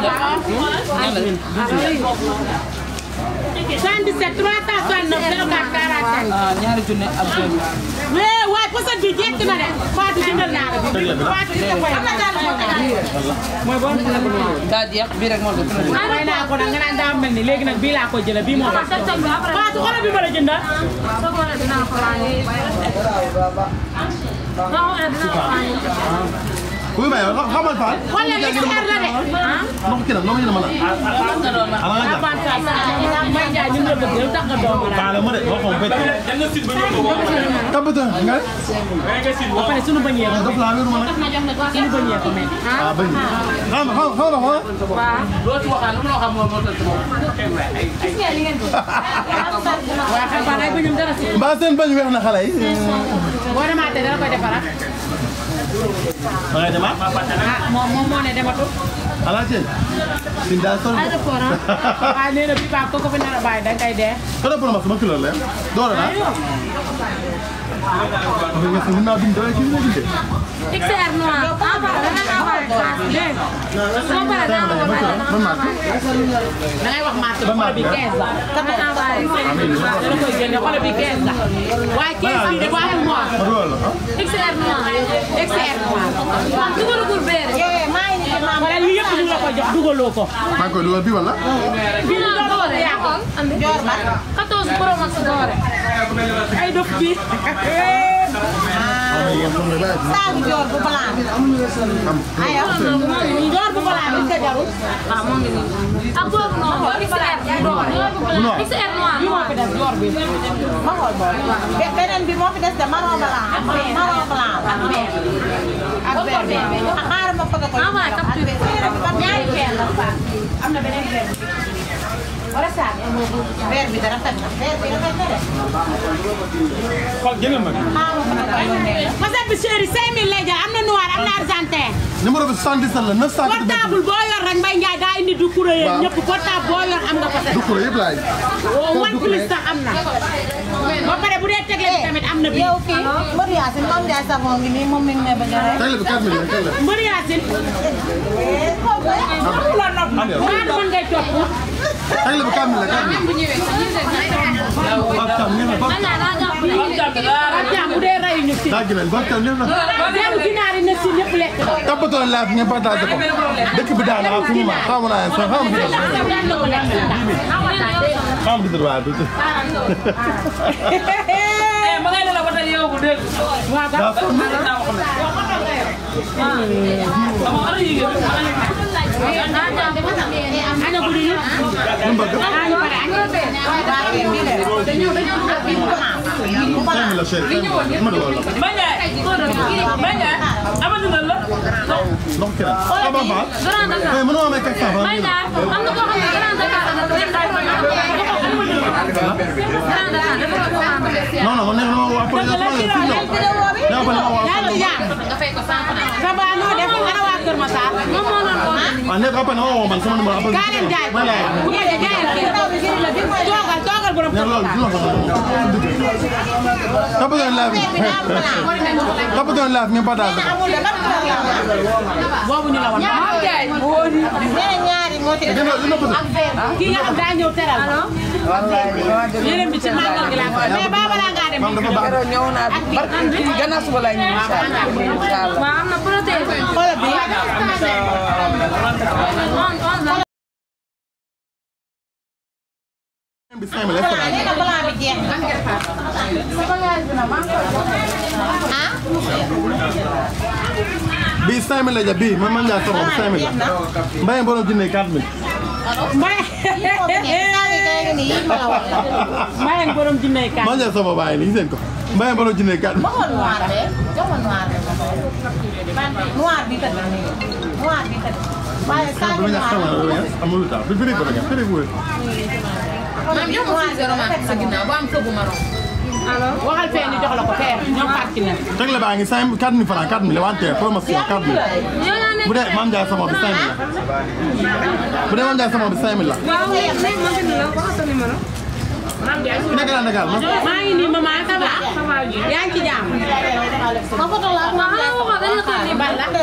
soixante-dix-sept trois cent soixante-neuf zéro quatre quarante-cinq ah ñaari junne ak junne mais waaye poset bi jekk na de Fatou jëndal naa la bi Fatou gis nga koy am na daal mooy boo daa jeex bii rek moo def may naa ko nag nga naan daa mel ni léegi nag bii laa ko jëlee bii moo baax Fatou xoolal bi ma la jëndal soo ko waxee dinaa ko laajee soo ko waxee dinaa ko laajee oui mais xamal Fall. xool leen li xeer la de ndox ki nag noo ma ñu mën a. ala nga jàpp may jaay ñu la bëgg yow tax nga doom la baale ma de waxoon bëcc. tabbata nga. ba pare sunu bañ yee ko daf laa wéru ma nag. sunu bañ yee ko mais ah bañ xam xam xam na xool. loo ci waxaan lu ma la xam moom moo tax moom waaye xam nga ay bañum dara si mbaa seen bañ weex na xale yi. boo demaatee dara koy defaraat da ngay demaat. ah moom moom moo ne dematul ala ceen sin daal sol waaye nee na bii baax ko ko fi nar a bàyyi dangay dee. kada pour ma sama kilo la doora na nga fi na bind doy ci ni bindé X R noir ah ba dana na ba so ba da na ba man ma da ngay wax marché xol bi quinze la. dana envoyé dana koy génne xol bi quinze la. waaye quinze bi de waa mu noir. X R noir X R noir. dugalugul beere eh maa ngi nii maa ngi nii yëpp ñu la ko jox dugaloo ko. maa ko dugal bi wala bi ñu doon doore yaa ko andi joor ba quatorze pro max doore ay dof bi Saabu joor bu balaan. Ayo. joor bu balaan bi ka jarul. ah mo ngi nii ak boobu noonu X R noir X R noir bi moo fi def joor bi. Ma xool boobu. Be- beneen bi moo fi des de marron blanc. Marron blanc. Ak vert bi. Ah, xaaral ma foto ko. envoyé capture Ñaari vert la fa. am na beneen vert. wala saa Vert bi dara rafet na. Vert bi rafet na de. xol jëlal ma Xaaral ma foto ko ne. Faset bi chéri cinq mille lay jar am na noir am na argentin. numéro bi soixante-dix-sept la neuf cent portable boo yor rek Mbaye Ndiaye daa indi du kuréel yéen ñëpp portable boo yor am nga faset. du ko yëpp laay oh one plus sax am na. ba pare bu dee tegle bi tamit am na bi. Yow kii Modou Yacine Mame Ndiaye Savon ngi nii moom mi ngi ne ba jëlee. tegle bi quatre mille tegle Mbër Yacine. am yow maa mën ngay topp. tegle bi quatre mille quatre mille Bab Thiam nee na Bab ak jàmm bu dee rayu ñu si. daa gënal Bab Thiam nee na dem ginaar yi ne si ñëpp lekk na. toppatoo laaf ngeen partagé ko dëkk bi daal à tout moment xamu naa sax xamu di daan na ko lekk xamu di waaw du eh ma ngay la ba tay yow bu dégg waaw daa ba. sonn ana guddi ñu. lu mu bëgg añu pare añu. cinq mille la chéri ma dugal la Mbaye Mbaye amatu na la ndox keneen ah ba ba mais mënoo amee quatre cent francs Mbaye Ndiaye am na koo xam ne Grand Dakar la non non man nekk na ma waa police fi ñëw yaa ba ma waa yàlla jàmm. ça va noo def ana waa Kër Massar. moom moo doon woote ah nekk après na ma woo man sama numéro après kaa leen jaay ko. bu ngeen di jaayal kii. toogal toogal borom ne loolu du la ko toppatoo laaf toppatoo laaf ngeen partagé ko boobu ñu la woon. Nee ñaari moo ci des. kii nga xam daa ñëw teral. yéen bi ci màggal gi laa ko mais ba balaa ngaa dem. dafa baax ñëw naa barki gannaaw suba lay ñëw inshallah waaw am na protège Xoolal bi. bi cinq mille est-ce Nee na blanc bi jeex na. Ah? que bii cinq mille la ja bii man man ngaa soxla cinq mille la Mbaye borom jinne quatre mille Mbaye. Saabi kay ngi nii yi ma la wax la. Mbaye borom jinne kan. man ngaa soxla bàyyi nii seen ko Mbaye borom jinne quatre mille Joxoon noir de. Joxoon noir de. Noir bi tëdd. Noir bi tëdd. Waaye saabi dama ñàkk sama noir bi. amul lu tax bi firi ko rek firi ko maam yow ma fii zéro ma teg sa ginnaaw ba am foofu marron waxal fee ñu jox la ko fee ñoom fàttali na. tegle baa ngi cinq quatre mille francs quatre mille wante promotion quatre mille yow yaa nekk bu dee Mame Ndiaye sama bi cinq mille la bu dee Mame Ndiaye sama bi cinq mille la waaw léegi ma bind la wax sa numéro nekk naa Dakar ma maa ngi nii maman ça va. yaa ngi ci jàmm. Ma foto la ak waaw xanaa waxoo dañu xëy ni ban la.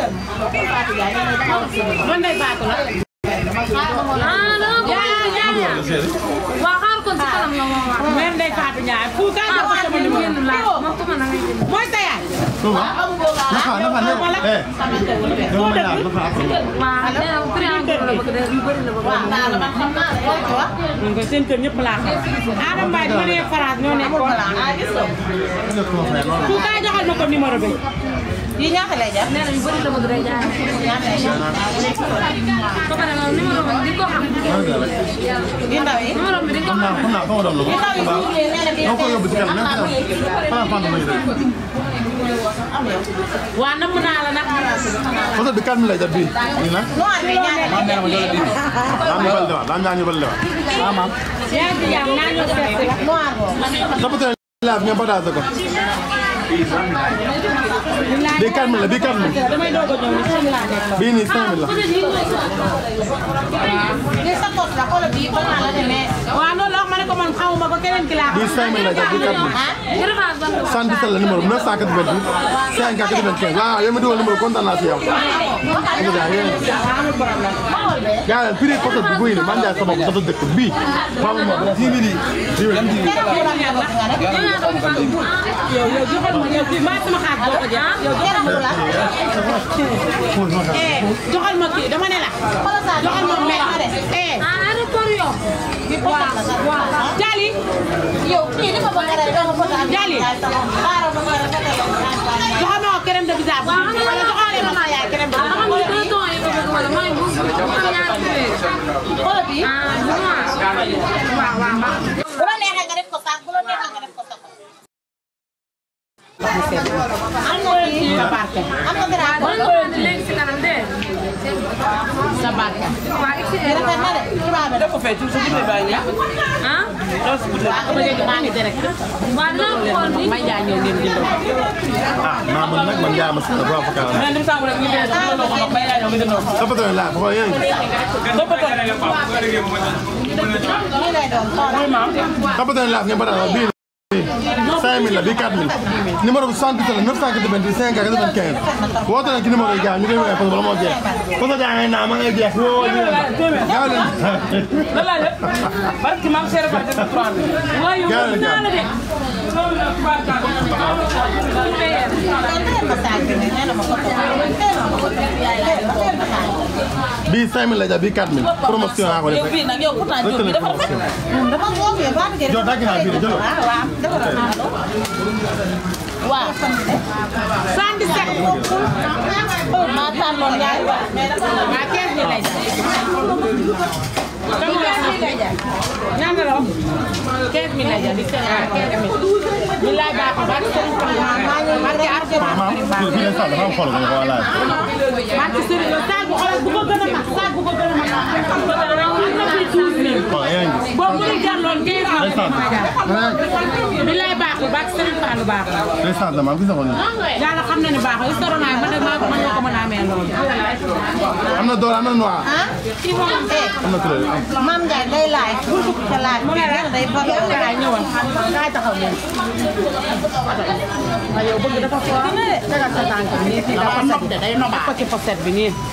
man day baatu la. ah dama ko waaw xaar kon ci kanam la moo wax mère Ndeye Fatou Ndiaye fu ka jox ko sama numéro. génn laa moom ko mën a ngay génn mooy sa yaay. Touba nafa nafa ne eh dama may laal nafa après waaw nee na triangle la bëgg de yu bëri la bëgg daal man xam naa la ko wax. man ko seen kër ñëpp laa xam. Adama Mbaye dama nee France ñoo nekkoon. Ah gis nga. nga ko fay non fu ka joxal ma ko numéro bi. Yi ñaata lay jar? nee na yu bëri la bëgg day jaay Ñaata lay jar? ba pare moom numéro bi di ko xam Yu ndaw yi. numéro bi di ko xam naa xam naa sama doom la ko Yu ndaw yi suuf yi nee na bii. doo ko yóbbu ci kanam même fan fan may def waa namm naa la nag. photo bi quatre mille la ja bii nii nag Noir bi ñaata maam nee na ma jox la dix daam ñu bal dewaat daam ñaa ñu bal dewaat ah maam yaa ngi ci jàmm naa ñëw seet si la. noir boobu. toppatoo laaf ngeen partagé ko bii quatre mille la bii quatre mille. damay doog a ñëw ni cinq laa nekk. bii nii cinq mille la. Ni sa tos la xoolal bii ba la demee. waaw noonu la wax ma ne ko man xamuma ko keneen ki laa. bii cinq mille la bii quatre mille. cent dix-sept la numéro neuf cent quatre-vingt-huit cinq cent quatre-vingt-quinze waaw yow ma dugal numéro kontaan naa si yow. gaa yi prix pochette bi buy ni man jaay sama bopp dafa dëkk bii. waaw moom dix mille yi. yow yow joxal ma yow kii maa sama xaar boo ko jël. yow joxal ma la. eh joxal ma kii dama ne la. joxal ma mel. eh. waaw waaw Jali. yow kii dafa bëgg a rey doo ko Jali. joxal ma crème de visage. wala joxaale ma yaay crème de visage. xoolal bii. waaw waaw. bu la neexee nga def ko sax bu la neexee nga def ko sax. am na kii sa barke. am na dara sa barke. rafet na de tubaab bi def ko fee ci sa guddi baa ngi ah ba léegi maa ngi direct. waaw dina xool bi may jaay ñëw ngeen jëndoo. ah naa man nag man jaay ma si la bu avocat la. mais dim saabu rek ñu dee dina ko wax bay laa ñëw nga dindoo toppatoo laa foofu yéen. toppatoo lii lay doon xoolal. toppatoo laa ngeen ba bii cinq mille la bii quatre mille numéro bi soixante-dix la neuf cent quatre-vingt-dix cinq cent quatre-vingt-quinze woote na ci numéro yi gars ñu koy waxee parce que bala moo jeex parce que daa ngay naa ma ngay jeex woo ñu gaaw leen lan laa def barki maam seere ba def trois mille waaye yow gaaw leen gaaw bii cinq mille la ja bii quatre mille promotion yaa ko yow defee bii nag yow pourtant jóg bi dafa rafet. dafa góob yow baax na jox dagg naa bii de jëloo waaw dafa rafet. waaw. cent dix-sept. maa tànnoon ñaari waat mais dafa la. waa quinze mille lay jaay. ñaata la wax quinze mille lay jaay di seen quinze mille. ñu laay baax a baax seen barke Alxuraan. maam fii fii la sax dafa am xol nga ko walaay. barke Sëriñ saag bu xoolal bu ko gën a mag saag bu ko gën a mag. am na prix douze mille. waaw yaa ngi gis. boobu mënuñ jar lool quinze mille. bi lay baaxul barke Sëriñ Fallu baaxul. day sant maam gis nga ko nii. yàlla xam na ne baaxul restaurant yi man de maa man ñoo ko mën a amee loolu. am na door am na noir. ah kii moom am na couleur am. Mame Ndiaye day laaj bul ko ca laaj. mu ne la day bëgg yow de ay ñëwal kaay taxaw leen. waaw yow bëgg dafa fort tegal sa tànk bi nii fii dafa nob de day nob ko ci pochette bi nii.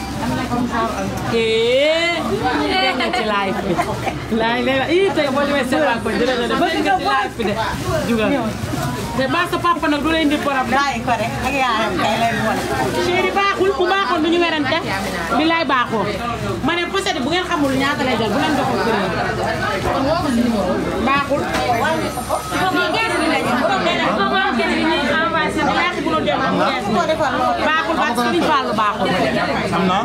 eh dégg nga ci live bi. laay léegi ii tey boo ñëwee seen waa ko dina la de bëgg nga ci live bi de jugal. te ba sa papa nag du lay indi problème. bàyyi ko rek ak yaayam kay lay boole. chéri baaxul bu baaxoon du ñu werante bi lay baaxoo ma ne pochette bu ngeen xamul ñaata lay jël bu leen joxul prix baaxul. baaxul ba Sëriñ Fallu baaxul. am na.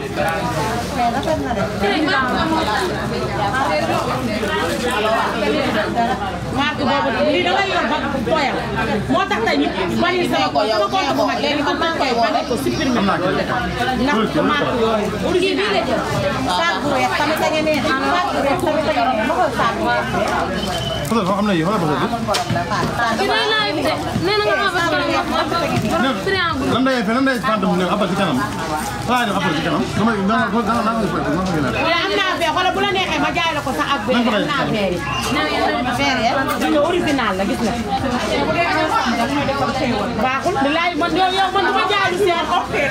marque boobu lii da ngay yor ba doyal moo tax tey ñu bañ sama ko sama compte bu mag léegi man maa koy bañ ko supprimer ndax marque yooyu. original la jël. saag bu weex tamit da ngeen ne saag bu weex tamit da ngeen ne ma xool saag bu weex. peut-être am na yi xoolal peut-être. ki day live de nee na nga ma bëgg triangle lan day fay lan day fànn mu ne après ci kanam waaye nag après ci kanam damay dana ko dana naa ko def dana ko gën a. mais am naa fee xoolal bu la neexee ma jaay la ko sax ak bee am naa fee yi. Feer ya. gis nga original la gis nga. baaxul bilaay man yow yow man du ma jaay lu seer ko. te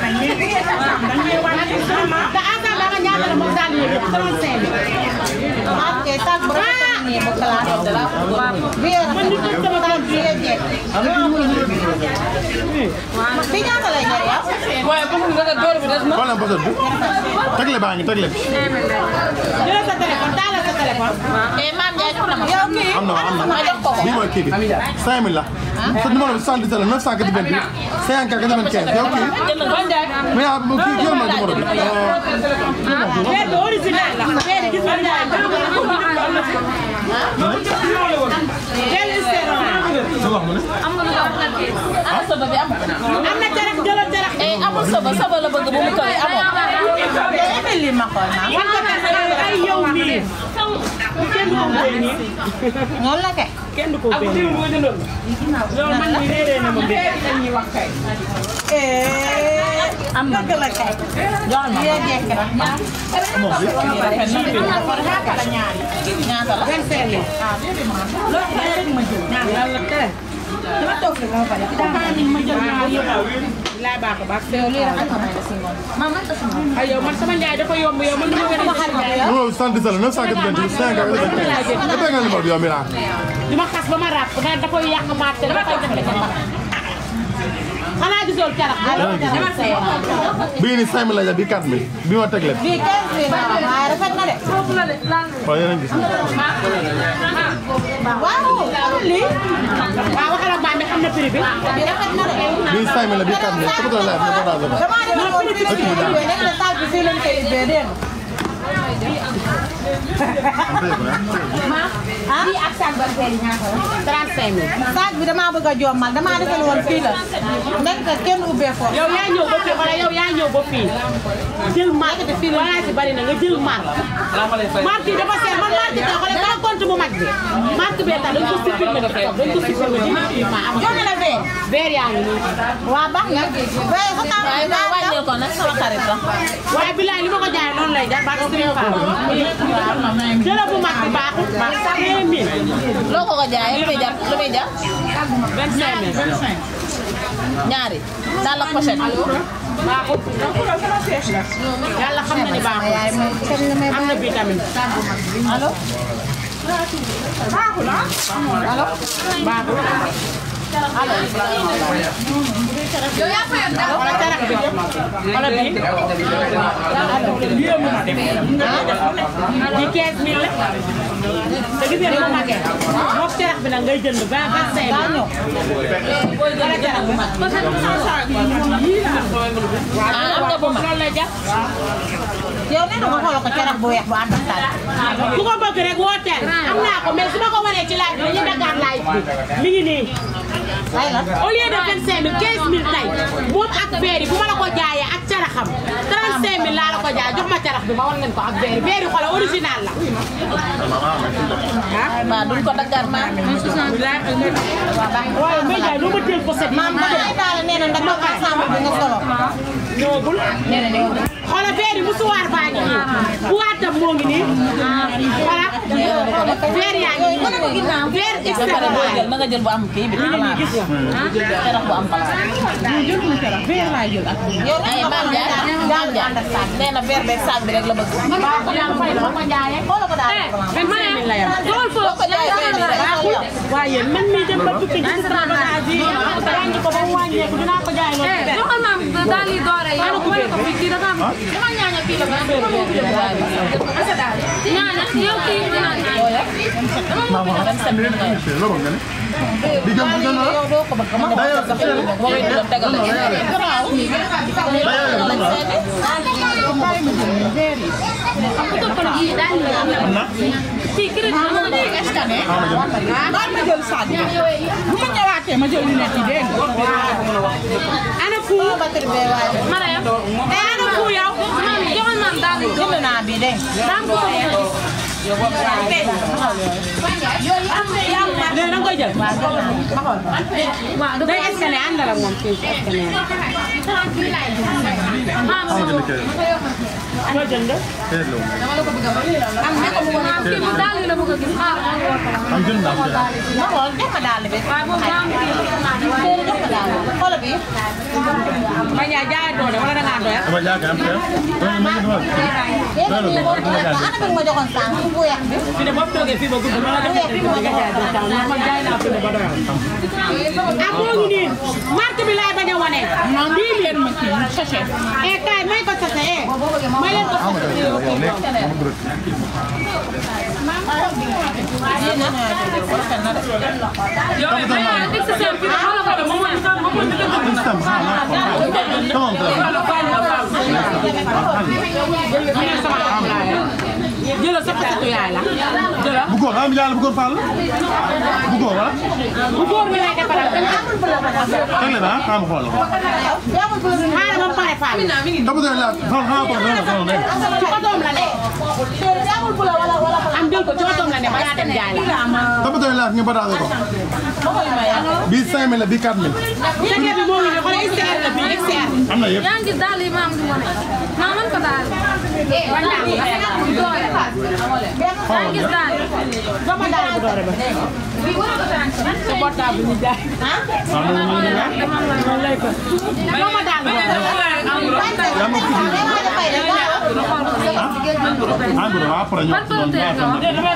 ensemble dama ñaata la moom daal yëpp trente-cinq mille. ah kay saag bu rafet nii bu classe. man nit ñi sama saag bi nga jeex. bi ñaata lay jar yow. waaye comme nga nga door bi des na xoolal peut-être bi tegle baa ngi tegle bi. jëlal sa téléphone taalal sa téléphone. eh Mame Ndiaye jox na ma. yow kii am na am na ma jox ko ko. bii mooy kii bi cinq mille la. sa numéro bi soixante-dix la neuf cent quatre-vingt-huit cinq cent quatre-vingt-quinze yow kii. mais ah kii kii ma numéro bi. Fee bi original la. Fee bi gis nga Ndiaye. Jël stéro la. su wax mu ne. am nga lu ko wax ana soba bi am. am na jarax jëlal jarax. eh amul soba soba la bëgg bu mu kawe amoo. yow lii ma xool naa. wan ko ay yow mii. noonu la kay. kenn du ko benn loolu man mii réeré na ma mbir. am na dëgg la kay. jox ma yéen jekk na. ñaata la ñaari. ñaata la. vingt-cinq mille. lan la tey. dama toog fi ma pare. ma jël naa yëpp. laa baax a baax. yow lii rafet na may la si ngoon. ay yow man sama njaay dafa yomb yow man dama gën a xarit yow. numéro soixante-dix-sept neuf cent quatre-vingt-dix cinq nga nga numéro bi yow Mira. du ma xas ba ma ràpp da da koy yàq maat te dama koy def le ca xanaa gisool carax. bii nii cinq mille la bii quatre mille bii ma teg leen. bii quinze mille la waaye rafet na de. waaw yéen a ngi gis. waaw lii. waaw waxal ak maam mi xam na prix bi. bii rafet na de. bii cinq mille la bii quatre mille toppatoo laaj nga ko daal damaa demoon woon fii ci biir nekk na salle bi fii lañ koy ubbee dégg nga. bii ak sac ba tey ñaata la. trente-cinq mille. sac bi damaa bëgg a jommal damaa defal woon fii la. nekk kenn ubbee foofu. yow yaa ñëw ba fii wala yow yaa ñëw ba fii. jël marque fii la si bari na nga jël marque. marque yi dafa seet man marque bi xoolal sama compte bu mag bi. marque bee tax dañ ko supprimer dañ ko supprimer joxe na verre. verre yaa ngi nii. waaw baax na. verre sa taw bi daa wàññil ko nag sama xarit la. waaye bilaay li ma ko jaayee noonu lay jar ba ak suñu faa. jëla bu mag bi baaxul baax cinq mille. loo ko ko jaayee lu muy jar lu muy jar. vingt-cinq mille. ñaari daal la pochette. baaxul. yàlla xam na ni baaxul. am na vitamine. allo. baaxul ah. allo. baaxul. allo. yow yaa fayoon dara. wala carax bi. wala bii. di quinze mille la. te gis ngeen bu màggee. moom carax bi nag ngay jënd vingt vingt-cinq mille. wala carax bu mag. ah am nga bu mag loolu lay jar. yow nee na ma xoolal ko carax bu weex bu ànd ak taal. ku ko bëgg rek wooteel. am naa ko mais su ma ko wanee ci laaj bi dañuy Dakar live bi mi ngi nii. au lieu de vingt-cinq mille quinze mille tey moom ak verre yi bu ma la ko jaayee ak caraxam trente-cinq mille laa la ko jaay jox ma carax bi ma wan leen ko ak verre yi verre yi xoolal original la. ah maa duñ ko Dakar maa. waaw Mbaye Ndiaye doo ma jël ko set. maam maa ngi daal nee na ndax dafa ensemble bi nga solo. ñëwagul. nee na ñëwagul. xoolal verre yi musuwaar baa ngi nii. bu waatam moo ngi nii. voilà. verre yaa ngi nii. verre extra la ma nga jël bu am kii bi. gis nga. carax bu am palaas. jël ma carax verre laay jël ak. yow nee na daal daal nee na verre beeg saag bi rek la bëgg. waaw yaa fay la ma jaayee. xoolal ko daal. vingt-cinq mille la yam. boo ko jaayee vingt mille rek yow. waaye man mii dem ba tukki ci sama bagage yi wàññi ko ba mu wàññeeku dinaa ko jaay loolu. joxal ma daal di doore yow wala ko fi kii dafa am. dama ñaaña kii la ba ñaana yow kii ñaana. loolu nga ne. di gëm di gëm la. yow doo ko bëgg ma ko bëgg sax moo koy dugal tegal la garaaw. kii crédit la ma ñuy scanner. maa ma jël saag bi bu ma ñëwaatee ma jël lunette yi dégg nga. ana fu Mariam. eh ana fu yow. joxal ma daal di jënd naa bi dégg nga. léegi da nga koy jël. waaw day scanner àndal ak moom kii scanner. loo jënd. am na ko mu kii mu daal di la bëgg a gis. am jënd naa ko ma xool jox ma daal bi. waaw boobu daa am kii. jox ma daal bi xoolal bi. ma ñaa jaay doole wala da ngaa doyal. dama jaay am xeer. yéen a ngi ko ana bi ma joxoon sànq bu weex bi. fi ne boo toogee fii ba gudd ma la def di nga jaay doole taw man jaay naa fi ne ba doyal. ah moo ngi nii marque bi laay bañ a wane. bii leen ma kii sachet. eh kaay may ko sachet eh may leen ko sachet. yow mais yaa ngi si seen kii bi xoolal ko de moom mooy moom mooy jëlal sa paquetu yaay la jëlal. bu góor ah mi daal bu góor Fall bu góor wala. bu góor bi lay defaral dañ amul problème. teg leen ah xaaral ma xool la. xaaral ma pare Fall. toppatoo la xaaral xaaral ko xool la xool la. ci ko doom la de. am dugal ko ci otoom la ne balaa dem jaay la. Toppatoo laaj nga bataale ko. bii cinq mille la bii quatre mille. Tege bi moo ngi ne xoolal X R la bii X R. am na yëpp. yaa ngi daal yi maam du ma ne maa man ko daal. yaa ngi daal. Dama daal bu doore ba. sa portable ñu jaay. Dama daal bu doore. yaa ma tudd. ah ah après ñu doon baax na.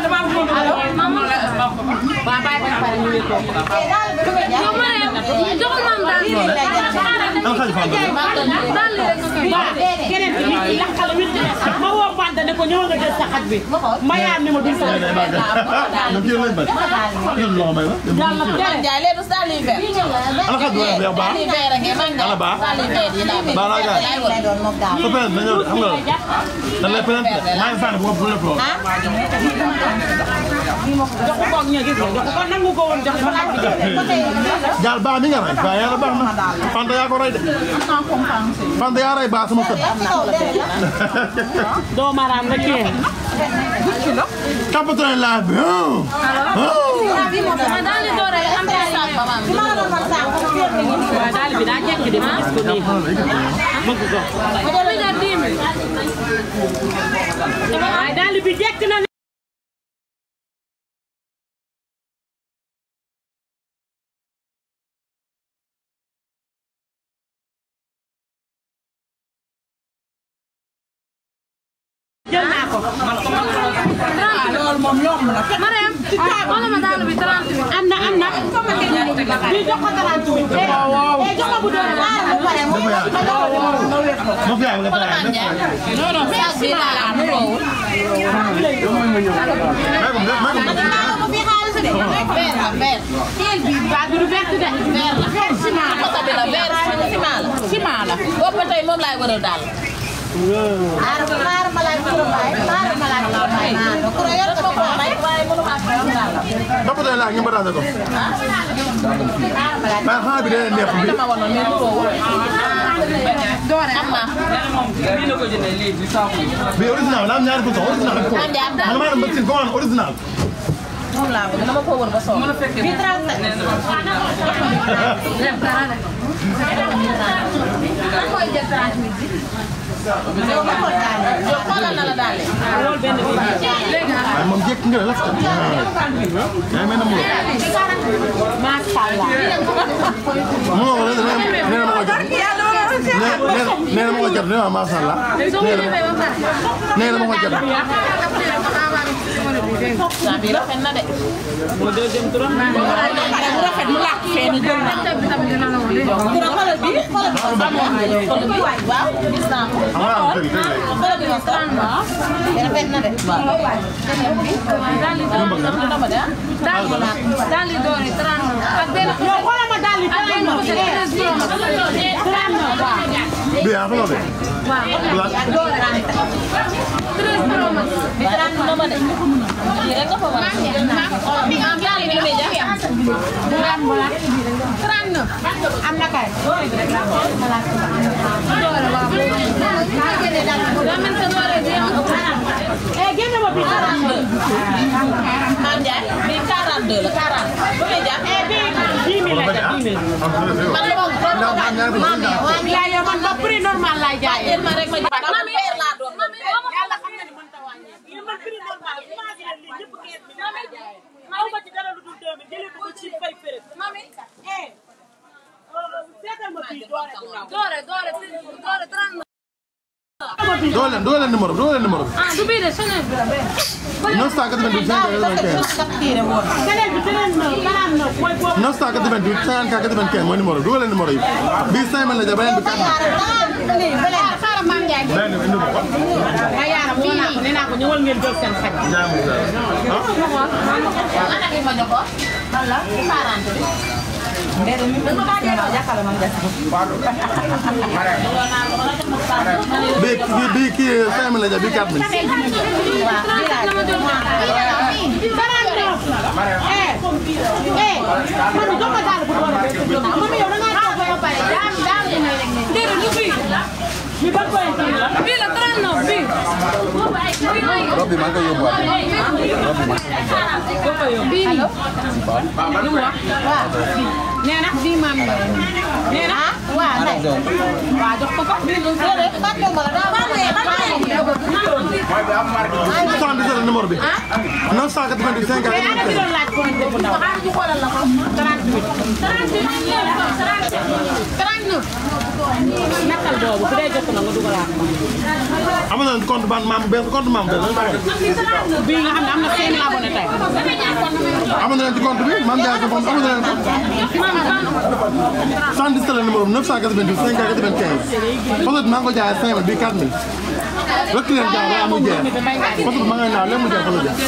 waaw bàyyi ko pare ñu wér ko. yow ma ne joxul maam daal yi. an xaj fan daal yi rek nga koy. waaw keneen ki nit ki lakkal huit ma woo Fanta ne ko ñëwal nga jël sa xaj bi. ma yaar ne ma duñ sa. ñoom kii lañ bañ. ñoom loxo may la. Jaay leen daal yi vert. ana xaj bu weex bi yow baax. ana baax. baax naa gaay. su fekkee dañoo xam nga dañ lay présenté maa ngi fànn bu bu lépp lool. jox ko ak ña gis nga jox ko nangu ko woon jox ba xaj bi jox. Jaal baax mi nga rey waaye yàlla baax na Fanta yaa ko rey de. Fanta yaa rey baax sama kër. doo maraam nga kii. Toppatoo laaj bi. ma daal di doore am daal yi. waaw daal bi daa jekk de ma gis ko nii. bëgg ko. bi nga dix mille. waaye daal bi jekk na. jël naa ko. loolu moom yomb na. Mariam wala ma daal bi trente mille. am na am na. bii jox ko trente mille. waaw waaw. jox ko bu doon baara bu pare mu. ma fi yaay nga tawee non non sax bi laa la am lool. Vert la vert. Baa bi du vert de. Vert la. Ciment la. Côté bi la vert ciment la. Ciment la. boobu ba tey moom laay wëral daal. Toppatoo laaj nga bataale ko. waaye xanaa bi dana neex bi. bii original la am ñaari façon original ak faux. man maa dem ba si commande original. moom laa bëgg dama ko wër ba soog. bii trente. yow xoolal na la daal waaye moom jékki nga la lafta. yaa mel ne mu. macha allah. moo ko nee na ma ko jot. nee na ma ko jot nee na macha allah. nee na ma ko jot. saa bi rafet na de. moo deuxième turam. bu rafet mu làkk fee ni jël na. turam xoolal bi xoolal bi xoolal bi waaw gis naa ko. xoolal bi moom trente rafet na de. waaw. daal di doore trente ak benn. yow xoolal ma daal di ak benn côté treize kilos. bii yaa fa la de. waaw treize kilos ma. bi trente na ma de. lii rek nga fa war a trente-neuf am na kay. doore waaw. daa mel sa doore bi eh génne ma bii quarante-deux. Mame Ndiaye bii quarante-deux la quarante. bu muy jar. eh bii dix mille la jar dix mille. man la ma yaa yow man ba prix normal laay jaayee. ma rek ma jox man peer laa doon doon peer. yàlla xam na ni mën ta wàññi. man prix normal imagine lii ñëpp quinze mille laay jaayee. aw ma ci dara lu dul deux mille jëlee ko ci fay fere. eh seetal ma bii doore bu ndaw. doore doore doore trente. doo leen doo leen numéro bi doo leen numéro bi. ah du bii de Chanel bi la benn. neuf cent quatre-vingt-huit keneen bi keneen na quarante-neuf mooy boobu. neuf cent quatre-vingt-huit cinquante quatre-vingt-quinze mooy numéro bi doo leen numéro yi. bii cinq mille la jar beneen bi quatre mille. xaaral Mame Ndiaye. beneen bi indi ko. ma yaaram woo naa ko nee naa ko ñëwal ngeen jël seen xaj. ñaar mu seer. ana bi ma jox ko. wala quarante bi. bii bii bii kii cinq mille la jar bii quatre mille. eh eh man jox ma daal bu doon man yow da ngaa toog ba pare daam daam déedéet du bii. mi ban koy bii la trente-neuf bii. robe bi maa ngi koy yóbbuwaat. robe bi maa ngi koy bii nii. lu mu wax. waaw. nee na bii maam la. nee na. waaw ndey. waaw jox ko ko. déedéet fàtte ma la daa soixante-dix-sept numéro bi. neuf cent quatre-vingt-cinq. mais ana bi doon laaj ko bu ndaw. trente-huit. trente-neuf. nekkal boobu bu dee jot na nga dugalaat ko. am na compte ban maam benn compte maam benn bii nga xam ne am na cinq mille abonnés tey. am na leen ci compte bi maam Ndiaye ko am na leen ko. soixante-dix-sept numéro bi neuf cent quatre-vingt-huit cinq cent quatre-vingt-quinze. parce que maa ngi ko jaayee cinq mille bii quatre mille. rek leen jaaw la amul jeex parce que maa ngi naaw lépp mu jeex fa la jeex.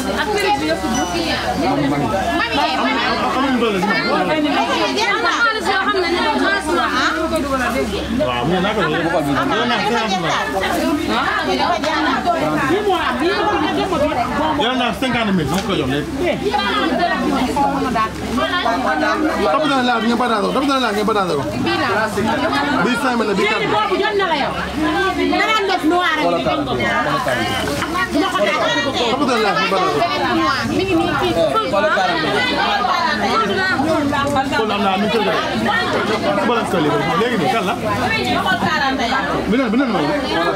amuñu doole si ma. waaw mais naka la yëpp xool bi yow naa yow naa cinquante mille ma ko jox léegi. dafa doon laaj ngeen badaadoo dafa doon laaj ngeen badaadoo. bii cinq mille la bii quatre mille. boobu jot na la yow. danañ def noir ak dafa doon laaj ngeen badaadoo. mi ngi nii kii. kon am naa nu mu tëjee ba la kële léegi nii kan la. beneen beneen mooy.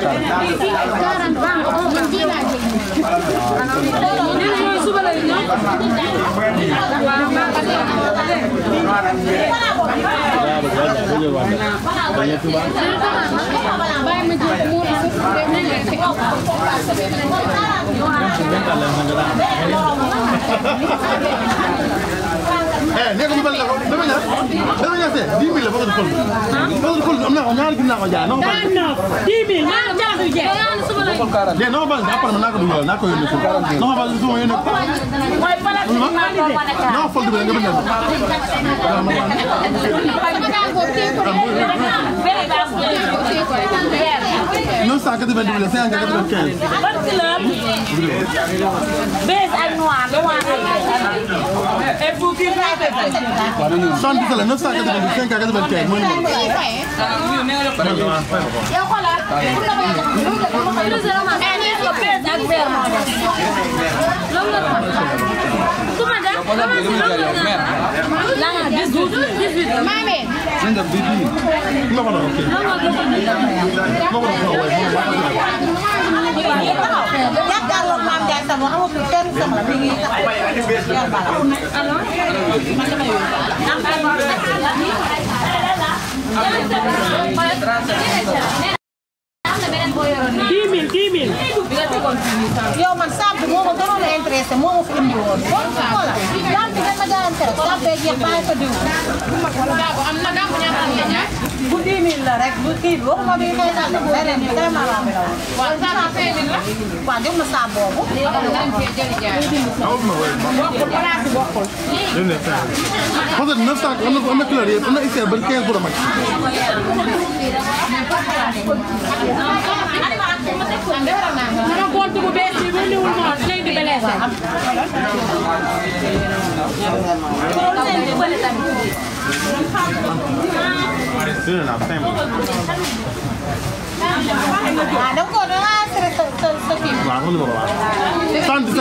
eh nee ko mu bëri la ko dama ñaar dama ñaar see dix mille la foog a di fël. foog a di fël am naa ko ñaari gis naa ko jaay. dix mille maa ngi jàll jeex. de non ba après naa ko dugal naa ko yónnee ko. non ba su ma yónnee ko. non fël bi nga bëgg neuf cent quatre-vingt-dix cinq cent quatre-vingt-quinze. soixante-dix la neuf cent quatre-vingt-dix cinq cent quatre-vingt-quinze mooy jàkkaarloog Maam Ndiaye sama amatul kenn sama la mi ngi yor bala. dix mille dix mille. yow man saabu bi moo ma gënoon a intéressé moo ma fi indi woon. voilà yaa ngi fi ma jaayante rek saabu bee jeex bàyyi ko diw. am na gàmmu ñaata la ñaar. bu dix mille la rek bu kii bi waxuma bi xëy na leneen bi vraiment laa bi la woon. waaw saabu cinq mille la. waaw jox ma saabu boobu. parce que neuf cent am na am na couleur yëpp am na X R ba quinze pour max. sama compte bu bees bi bu niwul moom léegi di beleese. dina naa cinq mille. waaw da nga ko da ngaa sere sa sa sa kii. waaw xam nga waaw. soixante-dix-sept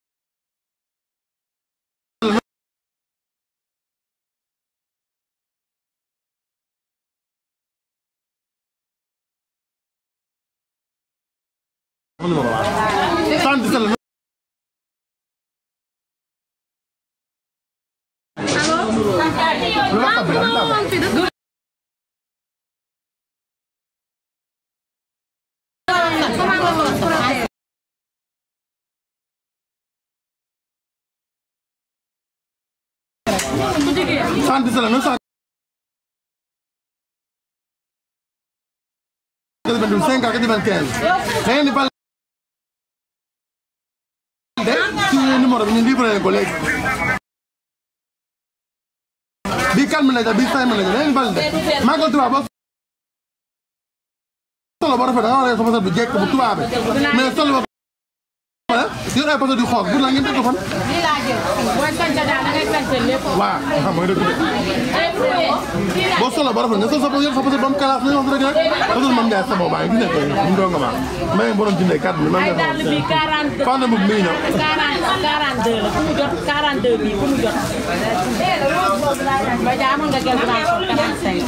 soixante-dix-sept la soixante-dix-sept la neuf cent quatre-vingt-douze cinq cent quatre-vingt-quinze. da ngeen di bal de ci numéro bi ñu livré ko léegi. bii quatre mille la bii cinq mille la da ngeen di bal de Magal Touba boo solo boo rafet da nga war a yor sa façon bu jekk bu tubaabe mais solo ba yor ay façon du xoog bu la ngeen def ko fan. lii laa jël. booy sant daal da ngay sant waaw xam nga dëgg boo solo ba rafet nga sol sa bopp yëpp sa bopp ba mu kalaas nañu wax rek rek parce que moom Ndiaye sa bopp baa ngi gis ne mu doon nga ma may borom jëndee carte bi man nga xam fan bu mi ñëw quarante-deux la fu mu jot quarante-deux bi fu mu jot ba ja amoon nga gel blanc quarante-cinq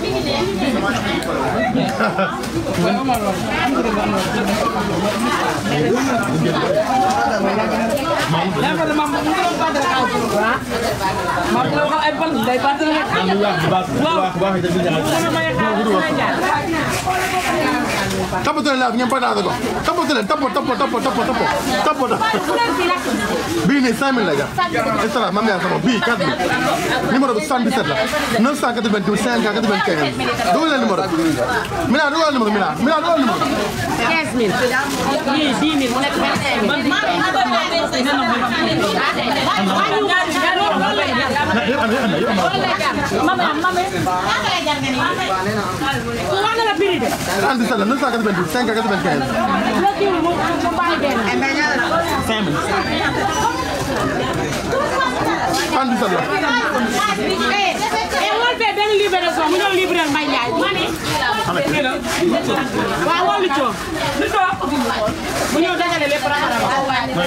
tapote la ngeen pataate ko tapote leen tapo tapo tapo tapo tapo tapo bii nii cinq mille la jar installah mam yaa sama bii quatre mille numéro bi soixante-dix-sept la neuf cent quatre-vingt-douze cinq cent quatre-vingt-quinze dugal leen numéro Mila dugal numéro Mila Mila dugal numéro quinze mille yii dix mille mu nekk vingt-cinq soixante-dix-sept la neuf cent quatre-vingt-douze cinq cent quatre-vingt-quinze cinq mille soixante-dix-sept la benn libération mu ñëw libéré Mbaye Ndiaye ma ne waaw woo lu coow lu coow mu ñëw dajale lépp rafetlu ko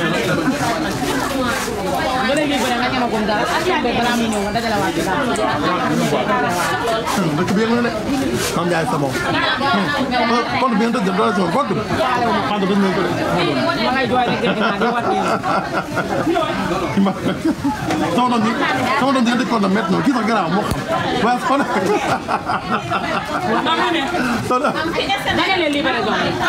nga lay libéré nga ñamagum dara ak yàlla balaa muy ñëw nga dajale waat ci dara dëkk bi yëngu na de Mame Ndiaye sa moom compte bi ngeen tëj doole si moom compte bi compte bi ngeen ko de ma ngay jooy rek dégg naa di wat sama doom bi sama doom bi ngeen tëj compte métti na kii sax garaaw moo xam waaye xool da nga leen libéré zone yi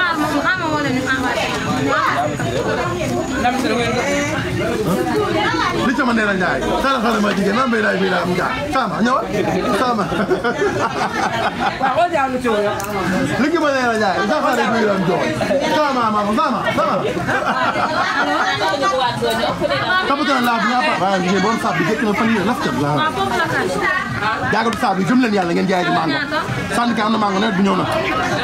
li ci ma nee la Ndiaye xale xale ma jigéen nan bay daay bay daay mu jaar sama ñëwal sama li ci ma nee la Ndiaye sa xale bay daay mu jooy sama ma sama sama kapitaine laa bi nga fa waaye jigéen borom sab bi jëkk na fan yi laf cat la jaagatu sab bi gëm leen yàlla ngeen jaay di mango sànni ka am na mango nawet bi ñëw na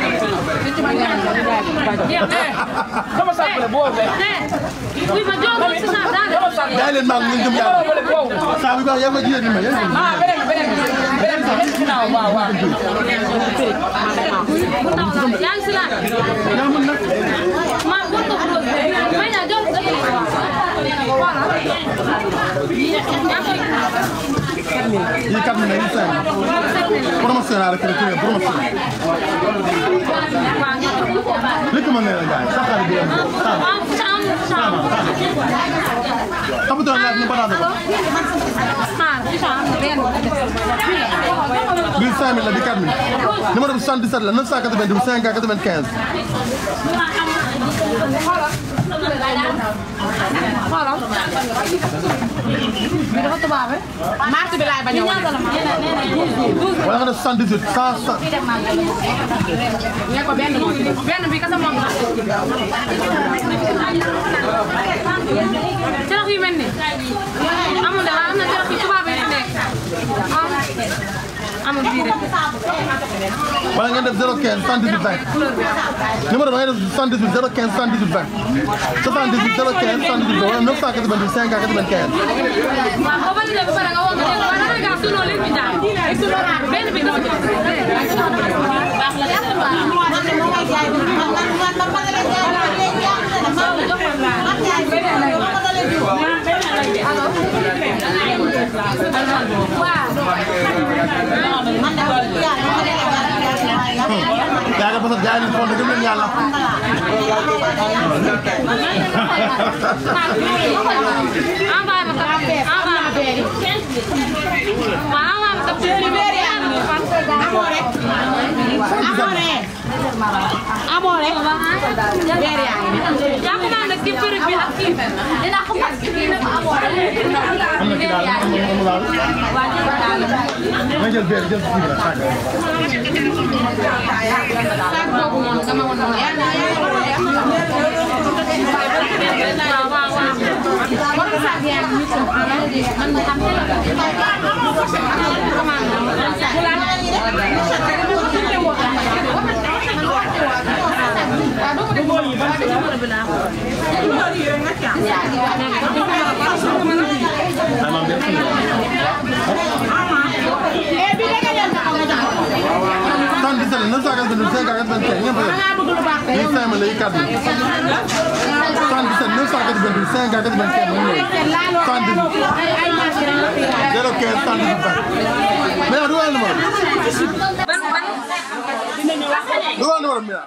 sama sàppale boo bee jaay leen mango ngeen gëm yàlla saa bi baax yaa ko jiyee di ma yéen ah beneen beneen beneen ginnaaw waaw waaw yaa mën nag yii kat mi ne yii cinq promotion laa rek rek promotion li ko mën ne la Ndiaye sa xarit bi am sama sama kapitoon laa ñu bataate ko bii cinq mille la bi quatre mille numéro bi soixante-dix-sept la neuf cent quatre-vingt-douze cinq cent quatre-vingt-quinze marque bi laay bañ a wane wala nga def soixante-dix-huit cent ne ko benn benn bi kasa moom la carax yu mel ni amul dara am na carax yu tubaab yi nekk amul bii rek wala ngeen def zéro quinze soixante-dix-huit vingt numéro ba ngay def soixante-dix-huit zéro quinze soixante-dix-huit vingt soixante-dix-huit zéro quinze soixante-dix-huit wala neuf cent quatre-vingt-douze cinq cent quatre-vingt-quinze waaw boo bëri ba pare nga woo nga dégg waaye dafay gaaw sunoo lépp bi daal benn bi dafa baax la yaa ngi bëgg jaay leen fond gëm leen yàlla amoore beer yaa ngi yaa ko naan nag ci prix bi ak kii dina ko fas kii na ko amoore am na ci daal am na daal nga jël beer jël kii bi la saag saag boobu noonu nga ma woon noonu yaa waaw waaw waaw war nga saag yaa ngi man ma xam Amam quinze ngeen bëgg lii cinq mille lay quatre mille soixante-dix-sept neuf cent quatre-vingt-huit cinq cent quatre-vingt-quinze moom mooy soixante-dix-huit zéro quinze soixante-dix-huit vingt mais yow du wala numéro du wala numéro bi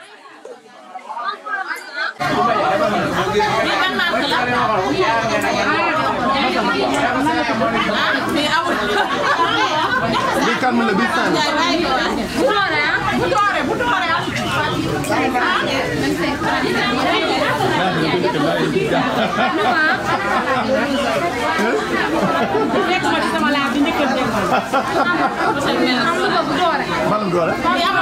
lii quatre mille la bii cinq mille Malam doole.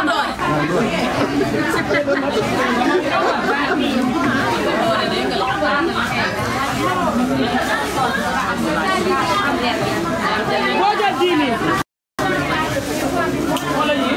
boo jël dix mille. wala yi.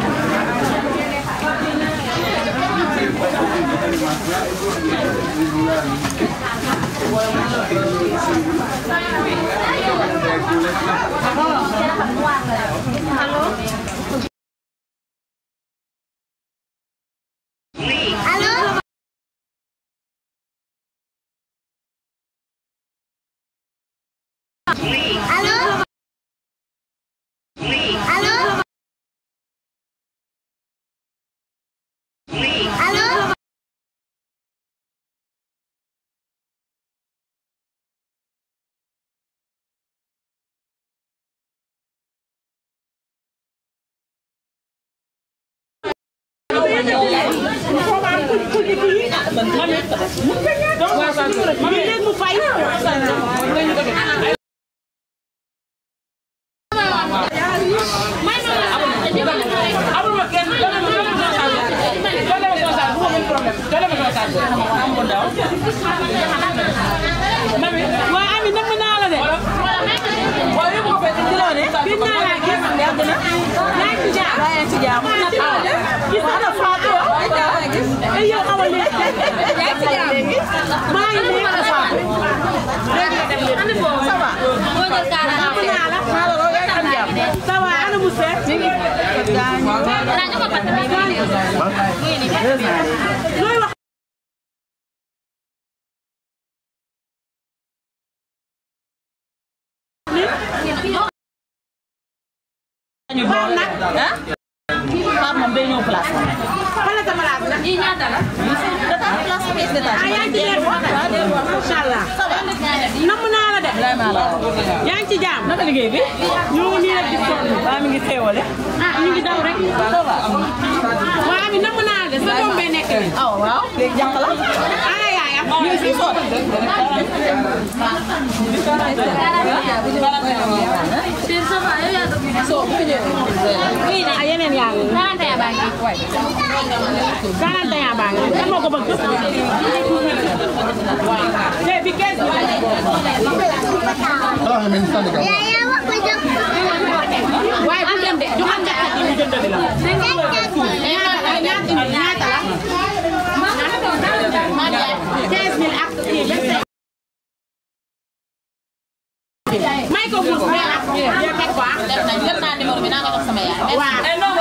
Papa moom day ñëw place moom. fan la sa place nag. ñii ñaata la. place pièce détaché. ah yaa ngi ci leer bu macha allah. namm naa la de. yaa ngi ci jaam. naka liggéey bi. ñoo ngi nii rek di sonn. waa mi ngi xéewale. ah ñu ngi daw rek. waa mi namm naa la de sa doom bee nekk nii. ah waaw léegi jànq la. ana yaayam. ñu ngi fii soot. ah yeneen yaa ngi. quarante et un baa ngi. quarante et un baa ngi. kan moo ko bëgg. te bi quinze bi. waaye bu dem de joxal nga ak ñu jënd la. ñaata la ñaata la. quinze mille ak kii vingt-cinq. may ko buus mais ak. jël naa numéro bi naa nga jox sama yaay. waaw.